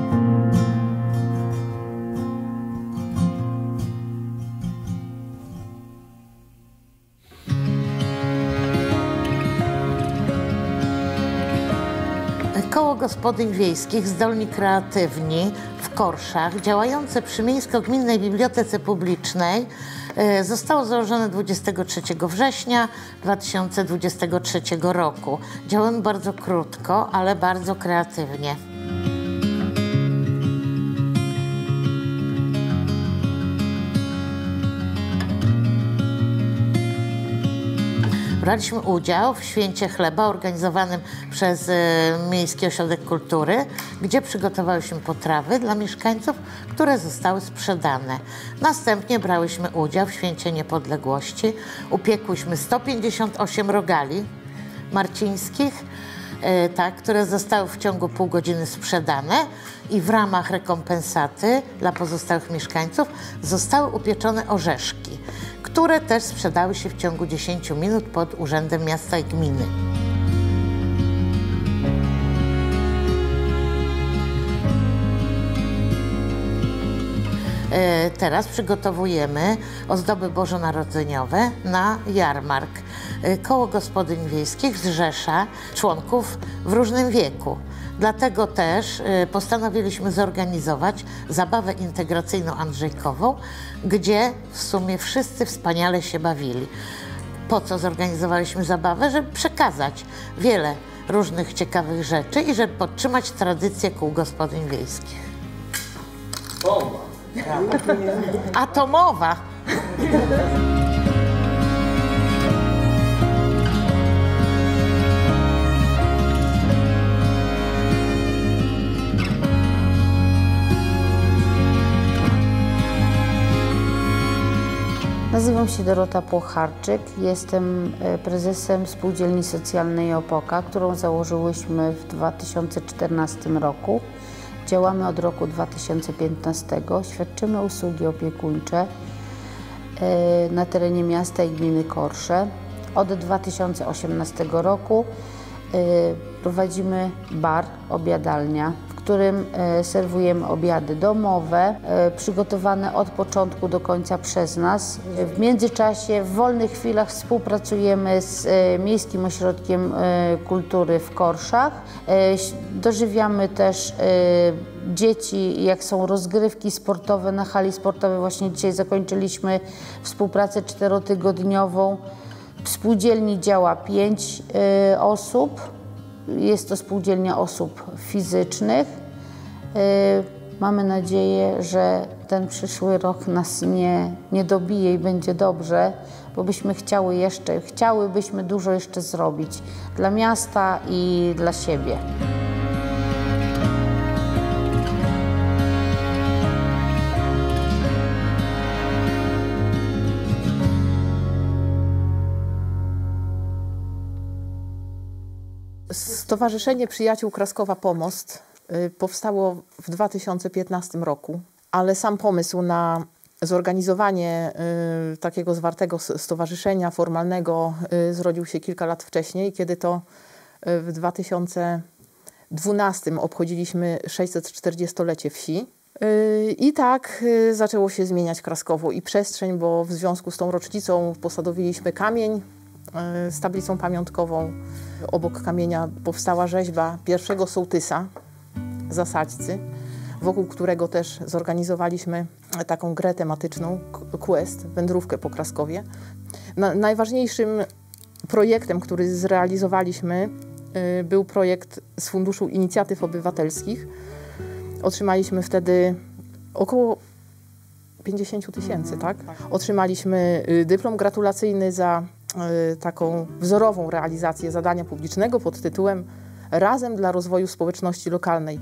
Koło Gospodyń Wiejskich Zdolni Kreatywni w Korszach, działające przy Miejsko-Gminnej Bibliotece Publicznej, zostało założone 23 września 2023 roku. Działamy bardzo krótko, ale bardzo kreatywnie. Braliśmy udział w Święcie Chleba organizowanym przez Miejski Ośrodek Kultury, gdzie przygotowałyśmy potrawy dla mieszkańców, które zostały sprzedane. Następnie brałyśmy udział w Święcie Niepodległości. Upiekłyśmy 158 rogali marcińskich, które zostały w ciągu pół godziny sprzedane i w ramach rekompensaty dla pozostałych mieszkańców zostały upieczone orzeszki, które też sprzedały się w ciągu 10 minut pod Urzędem Miasta i Gminy. Teraz przygotowujemy ozdoby bożonarodzeniowe na jarmark. Koło Gospodyń Wiejskich zrzesza członków w różnym wieku. Dlatego też postanowiliśmy zorganizować zabawę integracyjną andrzejkową, gdzie w sumie wszyscy wspaniale się bawili. Po co zorganizowaliśmy zabawę? Żeby przekazać wiele różnych ciekawych rzeczy i żeby podtrzymać tradycję kół gospodyń wiejskich. Atomowa! Nazywam się Dorota Płocharczyk, jestem prezesem Spółdzielni Socjalnej Opoka, którą założyłyśmy w 2014 roku. Działamy od roku 2015, świadczymy usługi opiekuńcze na terenie miasta i gminy Korsze. Od 2018 roku prowadzimy bar, obiadalnia, w którym serwujemy obiady domowe, przygotowane od początku do końca przez nas. W międzyczasie, w wolnych chwilach współpracujemy z Miejskim Ośrodkiem Kultury w Korszach. Dożywiamy też dzieci, jak są rozgrywki sportowe na hali sportowej. Właśnie dzisiaj zakończyliśmy współpracę 4-tygodniową. W spółdzielni działa 5 osób. Jest to spółdzielnia osób fizycznych. Mamy nadzieję, że ten przyszły rok nas nie dobije i będzie dobrze, bo chciałybyśmy dużo jeszcze zrobić dla miasta i dla siebie. Stowarzyszenie Przyjaciół Kraskowa Pomost powstało w 2015 roku, ale sam pomysł na zorganizowanie takiego zwartego stowarzyszenia formalnego zrodził się kilka lat wcześniej, kiedy to w 2012 obchodziliśmy 640-lecie wsi. I tak zaczęło się zmieniać Kraskowo i przestrzeń, bo w związku z tą rocznicą posadowiliśmy kamień z tablicą pamiątkową. Obok kamienia powstała rzeźba pierwszego sołtysa, zasadźcy, wokół którego też zorganizowaliśmy taką grę tematyczną, quest, wędrówkę po Kraskowie. Najważniejszym projektem, który zrealizowaliśmy, był projekt z Funduszu Inicjatyw Obywatelskich. Otrzymaliśmy wtedy około 50 000, tak? Otrzymaliśmy dyplom gratulacyjny za taką wzorową realizację zadania publicznego pod tytułem Razem dla rozwoju społeczności lokalnej.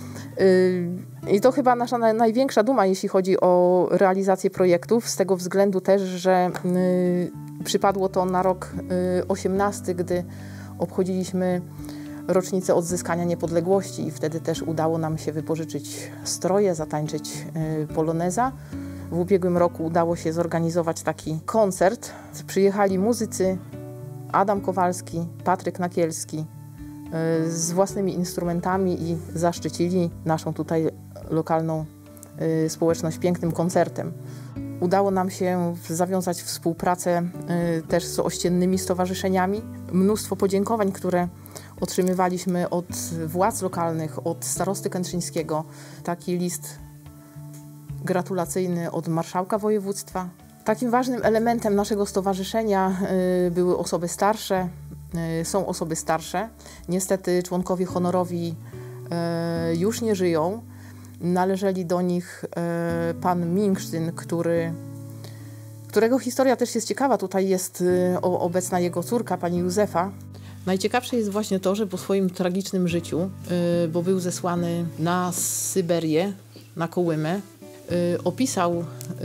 I to chyba nasza największa duma, jeśli chodzi o realizację projektów, z tego względu też, że przypadło to na rok 18, gdy obchodziliśmy rocznicę odzyskania niepodległości i wtedy też udało nam się wypożyczyć stroje, zatańczyć poloneza. W ubiegłym roku udało się zorganizować taki koncert. Przyjechali muzycy Adam Kowalski, Patryk Nakielski z własnymi instrumentami i zaszczycili naszą tutaj lokalną społeczność pięknym koncertem. Udało nam się zawiązać współpracę też z ościennymi stowarzyszeniami. Mnóstwo podziękowań, które otrzymywaliśmy od władz lokalnych, od starosty kętrzyńskiego. Taki list gratulacyjny od marszałka województwa. Takim ważnym elementem naszego stowarzyszenia były osoby starsze. Są osoby starsze. Niestety członkowie honorowi już nie żyją. Należeli do nich pan Minksztyn, którego historia też jest ciekawa. Tutaj jest obecna jego córka, pani Józefa. Najciekawsze jest właśnie to, że po swoim tragicznym życiu, bo był zesłany na Syberię, na Kołymę, opisał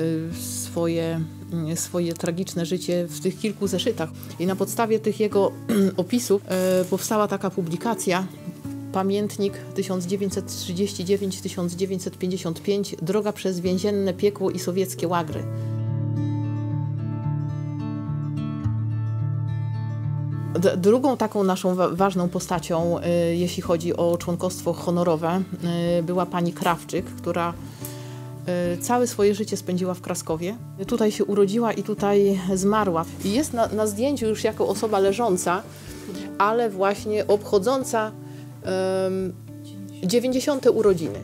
swoje tragiczne życie w tych kilku zeszytach. I na podstawie tych jego opisów powstała taka publikacja, Pamiętnik 1939-1955, Droga przez więzienne piekło i sowieckie łagry. Drugą taką naszą ważną postacią, jeśli chodzi o członkostwo honorowe, była pani Krawczyk, która całe swoje życie spędziła w Kraskowie. Tutaj się urodziła i tutaj zmarła. I jest na zdjęciu już jako osoba leżąca, ale właśnie obchodząca 90. urodziny.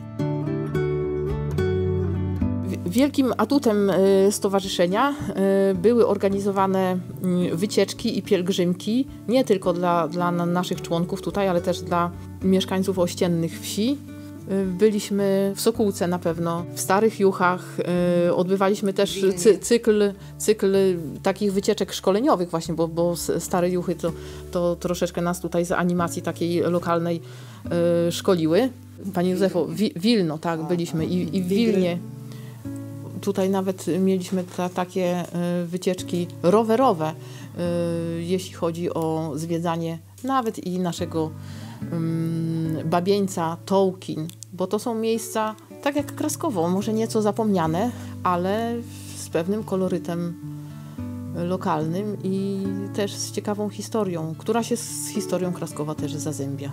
Wielkim atutem stowarzyszenia były organizowane wycieczki i pielgrzymki, nie tylko dla naszych członków tutaj, ale też dla mieszkańców ościennych wsi. Byliśmy w Sokółce na pewno, w Starych Juchach, odbywaliśmy też cykl takich wycieczek szkoleniowych właśnie, bo Stare Juchy to troszeczkę nas tutaj z animacji takiej lokalnej szkoliły. Pani Józefo, Wilno, tak, byliśmy i w Wilnie. Tutaj nawet mieliśmy takie wycieczki rowerowe, jeśli chodzi o zwiedzanie nawet i naszego Babieńca, Tołkin, bo to są miejsca, tak jak Kraskowo, może nieco zapomniane, ale z pewnym kolorytem lokalnym i też z ciekawą historią, która się z historią Kraskowa też zazębia.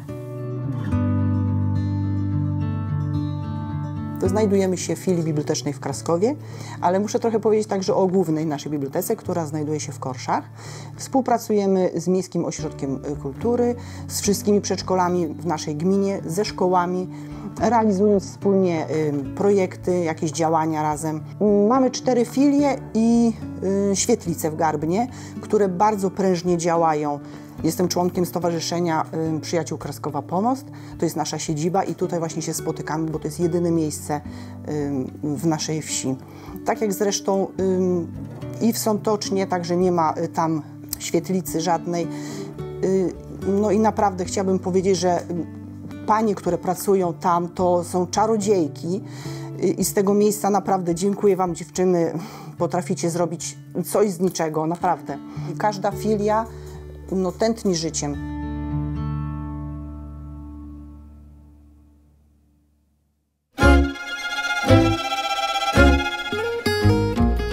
Znajdujemy się w filii bibliotecznej w Kraskowie, ale muszę trochę powiedzieć także o głównej naszej bibliotece, która znajduje się w Korszach. Współpracujemy z Miejskim Ośrodkiem Kultury, z wszystkimi przedszkolami w naszej gminie, ze szkołami, realizując wspólnie projekty, jakieś działania razem. Mamy 4 filie i świetlice w Garbnie, które bardzo prężnie działają. Jestem członkiem Stowarzyszenia Przyjaciół Kraskowa Pomost. To jest nasza siedziba i tutaj właśnie się spotykamy, bo to jest jedyne miejsce w naszej wsi. Tak jak zresztą i w Sątocznie, także nie ma tam świetlicy żadnej. No i naprawdę chciałabym powiedzieć, że panie, które pracują tam, to są czarodziejki i z tego miejsca naprawdę dziękuję wam, dziewczyny. Potraficie zrobić coś z niczego, naprawdę. Każda filia tętni życiem.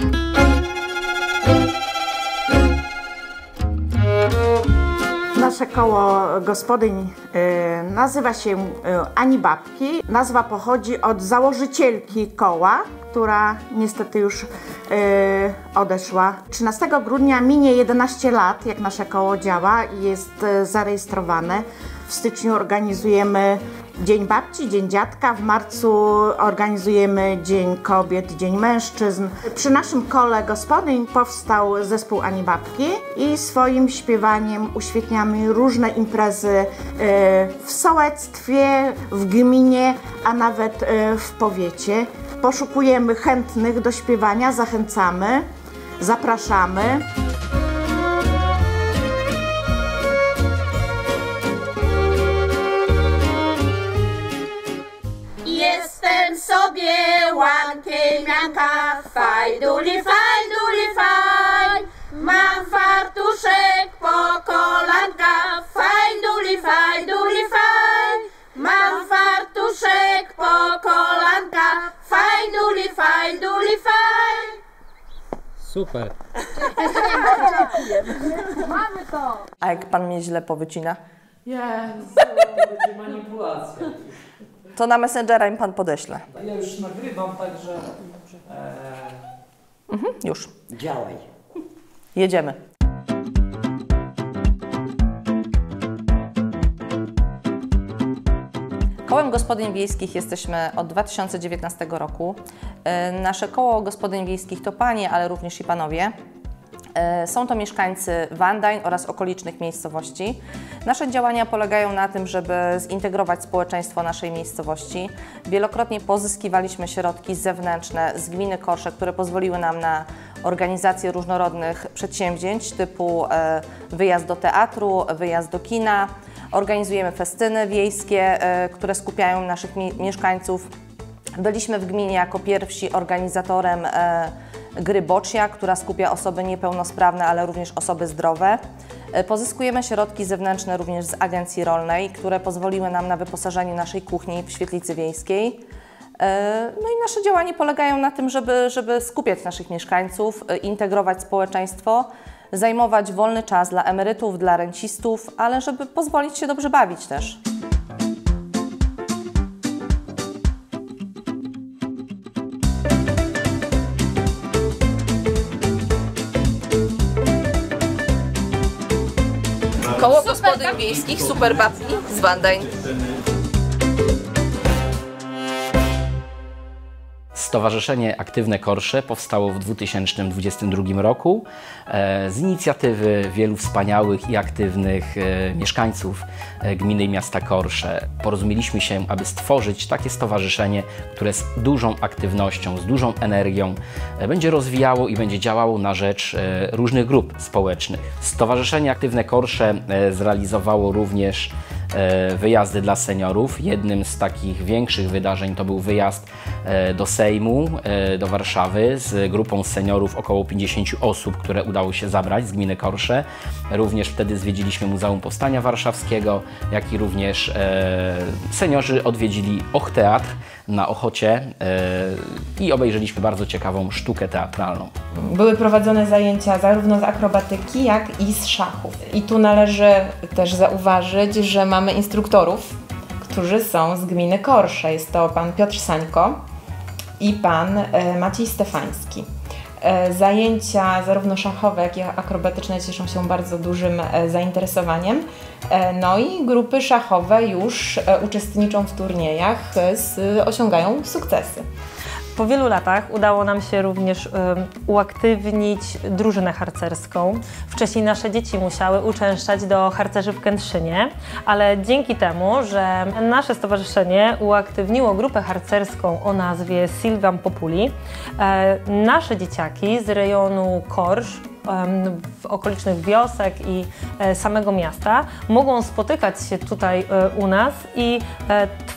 Nasze koło gospodyń nazywa się Ani Babki. Nazwa pochodzi od założycielki koła, która niestety już odeszła. 13 grudnia minie 11 lat, jak nasze koło działa i jest zarejestrowane. W styczniu organizujemy Dzień Babci, Dzień Dziadka, w marcu organizujemy Dzień Kobiet, Dzień Mężczyzn. Przy naszym kole gospodyń powstał zespół Ani Babki i swoim śpiewaniem uświetniamy różne imprezy w sołectwie, w gminie, a nawet w powiecie. Poszukujemy chętnych do śpiewania, zachęcamy, zapraszamy. Jestem sobie łankiemianka, fajduli, fajduli, faj. Mam fartuszek po kolanka, fajduli, fajduli, faj. Mam fartuszek po kolanka, fajduli, fajduli, faj. Super. Mamy to. A jak pan mnie źle powycina? Jezu, będzie manipulacja. To na Messengera im pan podeśle. Ja już nagrywam, także... Już. Działaj. Jedziemy. Kołem Gospodyń Wiejskich jesteśmy od 2019 roku. Nasze koło Gospodyń Wiejskich to panie, ale również i panowie. Są to mieszkańcy Wandań oraz okolicznych miejscowości. Nasze działania polegają na tym, żeby zintegrować społeczeństwo naszej miejscowości. Wielokrotnie pozyskiwaliśmy środki zewnętrzne z gminy Korsze, które pozwoliły nam na organizację różnorodnych przedsięwzięć typu wyjazd do teatru, wyjazd do kina. Organizujemy festyny wiejskie, które skupiają naszych mieszkańców. Byliśmy w gminie jako pierwsi organizatorem gry Boczia, która skupia osoby niepełnosprawne, ale również osoby zdrowe. Pozyskujemy środki zewnętrzne również z agencji rolnej, które pozwoliły nam na wyposażenie naszej kuchni w świetlicy wiejskiej. No i nasze działania polegają na tym, żeby skupiać naszych mieszkańców, integrować społeczeństwo, zajmować wolny czas dla emerytów, dla rencistów, ale żeby pozwolić się dobrze bawić też. Koło Gospodyń Wiejskich Super Babki z Wandań. Stowarzyszenie Aktywne Korsze powstało w 2022 roku z inicjatywy wielu wspaniałych i aktywnych mieszkańców gminy i miasta Korsze. Porozumieliśmy się, aby stworzyć takie stowarzyszenie, które z dużą aktywnością, z dużą energią będzie rozwijało i będzie działało na rzecz różnych grup społecznych. Stowarzyszenie Aktywne Korsze zrealizowało również wyjazdy dla seniorów. Jednym z takich większych wydarzeń to był wyjazd do Sejmu, do Warszawy z grupą seniorów, około 50 osób, które udało się zabrać z gminy Korsze. Również wtedy zwiedziliśmy Muzeum Powstania Warszawskiego, jak i również seniorzy odwiedzili Och-Teatr na Ochocie i obejrzeliśmy bardzo ciekawą sztukę teatralną. Były prowadzone zajęcia zarówno z akrobatyki, jak i z szachów. I tu należy też zauważyć, że mamy instruktorów, którzy są z gminy Korsze. Jest to pan Piotr Sańko i pan Maciej Stefański. Zajęcia zarówno szachowe, jak i akrobatyczne cieszą się bardzo dużym zainteresowaniem. No i grupy szachowe już uczestniczą w turniejach, osiągają sukcesy. Po wielu latach udało nam się również uaktywnić drużynę harcerską. Wcześniej nasze dzieci musiały uczęszczać do harcerzy w Kętrzynie, ale dzięki temu, że nasze stowarzyszenie uaktywniło grupę harcerską o nazwie Silviam Populi, nasze dzieciaki z rejonu Korsz, okolicznych wiosek i samego miasta mogą spotykać się tutaj u nas i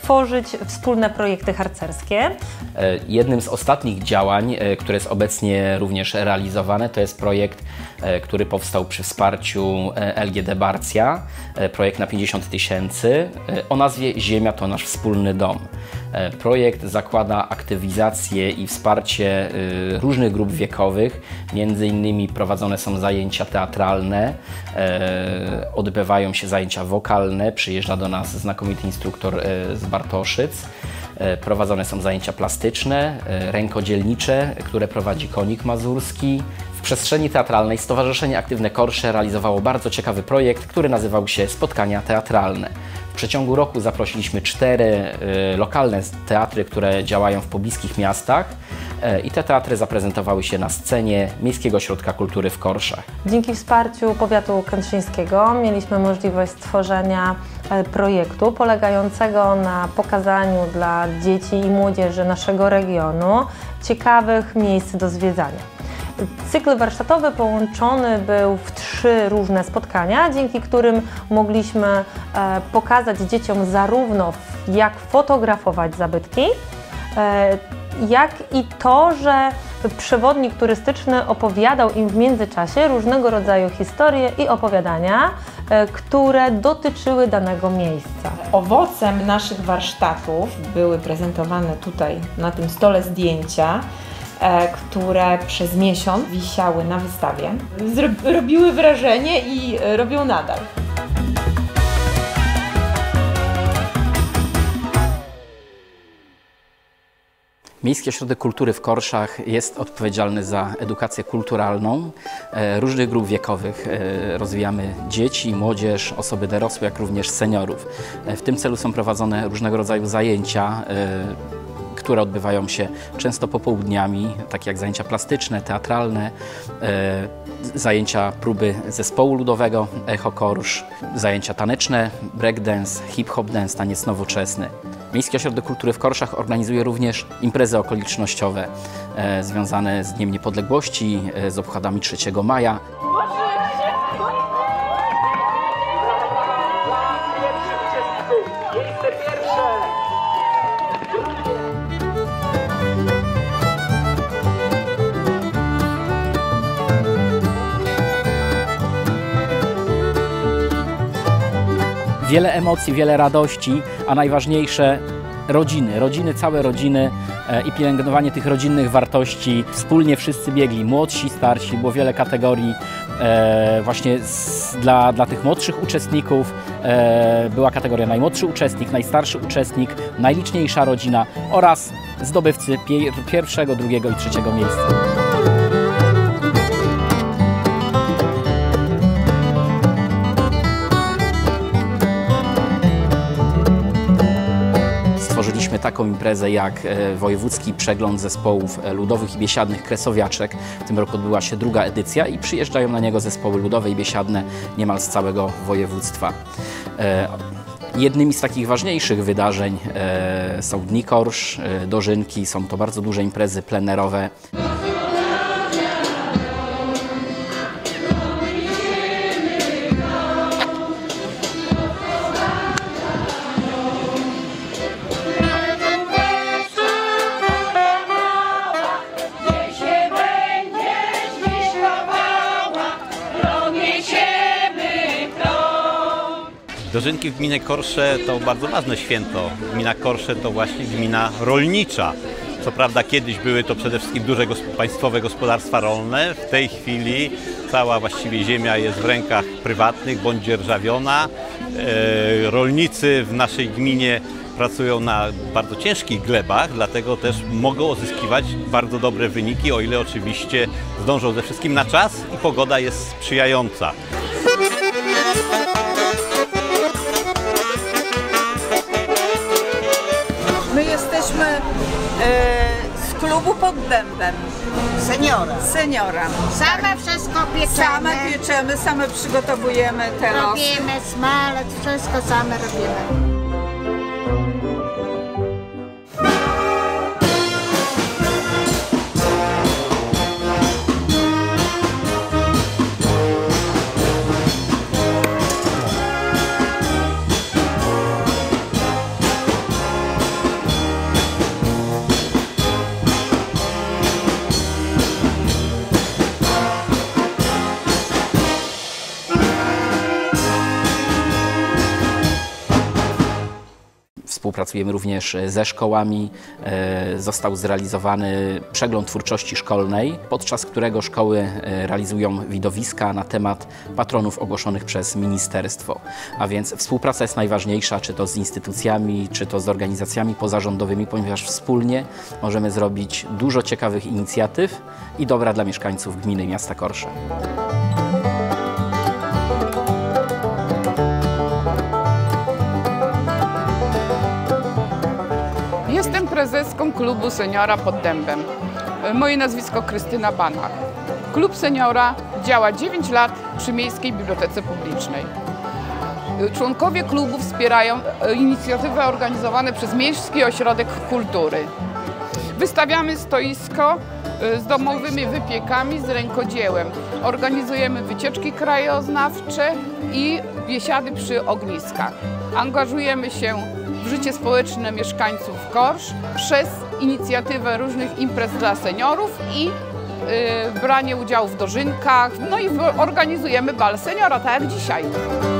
tworzyć wspólne projekty harcerskie. Jednym z ostatnich działań, które jest obecnie również realizowane, to jest projekt, który powstał przy wsparciu LGD Barcja, projekt na 50 000 o nazwie Ziemia to nasz wspólny dom. Projekt zakłada aktywizację i wsparcie różnych grup wiekowych, między innymi prowadzone są zajęcia teatralne, odbywają się zajęcia wokalne, przyjeżdża do nas znakomity instruktor z Bartoszyc, prowadzone są zajęcia plastyczne, rękodzielnicze, które prowadzi Konik Mazurski. W przestrzeni teatralnej Stowarzyszenie Aktywne Korsze realizowało bardzo ciekawy projekt, który nazywał się Spotkania Teatralne. W przeciągu roku zaprosiliśmy 4 lokalne teatry, które działają w pobliskich miastach i te teatry zaprezentowały się na scenie Miejskiego Ośrodka Kultury w Korszach. Dzięki wsparciu powiatu kętrzyńskiego mieliśmy możliwość stworzenia projektu polegającego na pokazaniu dla dzieci i młodzieży naszego regionu ciekawych miejsc do zwiedzania. Cykl warsztatowy połączony był w 3 różne spotkania, dzięki którym mogliśmy pokazać dzieciom zarówno jak fotografować zabytki, jak i to, że przewodnik turystyczny opowiadał im w międzyczasie różnego rodzaju historie i opowiadania, które dotyczyły danego miejsca. Owocem naszych warsztatów były prezentowane tutaj na tym stole zdjęcia, które przez miesiąc wisiały na wystawie. Robiły wrażenie i robią nadal. Miejski Ośrodek Kultury w Korszach jest odpowiedzialny za edukację kulturalną różnych grup wiekowych. Rozwijamy dzieci, młodzież, osoby dorosłe, jak również seniorów. W tym celu są prowadzone różnego rodzaju zajęcia, które odbywają się często popołudniami, takie jak zajęcia plastyczne, teatralne, zajęcia próby zespołu ludowego Echo Korsz, zajęcia taneczne, breakdance, hip-hop dance, taniec nowoczesny. Miejski Ośrodek Kultury w Korszach organizuje również imprezy okolicznościowe związane z Dniem Niepodległości, z obchodami 3 maja. Wiele emocji, wiele radości, a najważniejsze rodziny, całe rodziny i pielęgnowanie tych rodzinnych wartości. Wspólnie wszyscy biegli, młodsi, starsi, było wiele kategorii. Właśnie dla tych młodszych uczestników była kategoria najmłodszy uczestnik, najstarszy uczestnik, najliczniejsza rodzina oraz zdobywcy pierwszego, drugiego i trzeciego miejsca. Stworzyliśmy taką imprezę jak Wojewódzki Przegląd Zespołów Ludowych i Biesiadnych Kresowiaczek. W tym roku odbyła się 2. edycja i przyjeżdżają na niego zespoły ludowe i biesiadne niemal z całego województwa. Jednymi z takich ważniejszych wydarzeń są Dni Korsz, Dożynki, są to bardzo duże imprezy plenerowe. Dożynki w gminie Korsze to bardzo ważne święto. Gmina Korsze to właśnie gmina rolnicza. Co prawda kiedyś były to przede wszystkim duże państwowe gospodarstwa rolne. W tej chwili cała właściwie ziemia jest w rękach prywatnych bądź dzierżawiona. Rolnicy w naszej gminie pracują na bardzo ciężkich glebach, dlatego też mogą uzyskiwać bardzo dobre wyniki, o ile oczywiście zdążą ze wszystkim na czas i pogoda jest sprzyjająca. My jesteśmy z klubu pod dębem. Seniora. Same wszystko pieczemy. Same pieczemy, same przygotowujemy teraz. Robimy smalec, wszystko same robimy. Pracujemy również ze szkołami. Został zrealizowany przegląd twórczości szkolnej, podczas którego szkoły realizują widowiska na temat patronów ogłoszonych przez ministerstwo. A więc współpraca jest najważniejsza, czy to z instytucjami, czy to z organizacjami pozarządowymi, ponieważ wspólnie możemy zrobić dużo ciekawych inicjatyw i dobra dla mieszkańców gminy i miasta Korsze. Jestem prezeską klubu Seniora pod Dębem. Moje nazwisko Krystyna Banach. Klub Seniora działa 9 lat przy Miejskiej Bibliotece Publicznej. Członkowie klubu wspierają inicjatywy organizowane przez Miejski Ośrodek Kultury. Wystawiamy stoisko z domowymi wypiekami, z rękodziełem. Organizujemy wycieczki krajoznawcze i biesiady przy ogniskach. Angażujemy się w życie społeczne mieszkańców Korsz przez inicjatywę różnych imprez dla seniorów i branie udziału w dożynkach. No i organizujemy bal seniora, tak jak dzisiaj.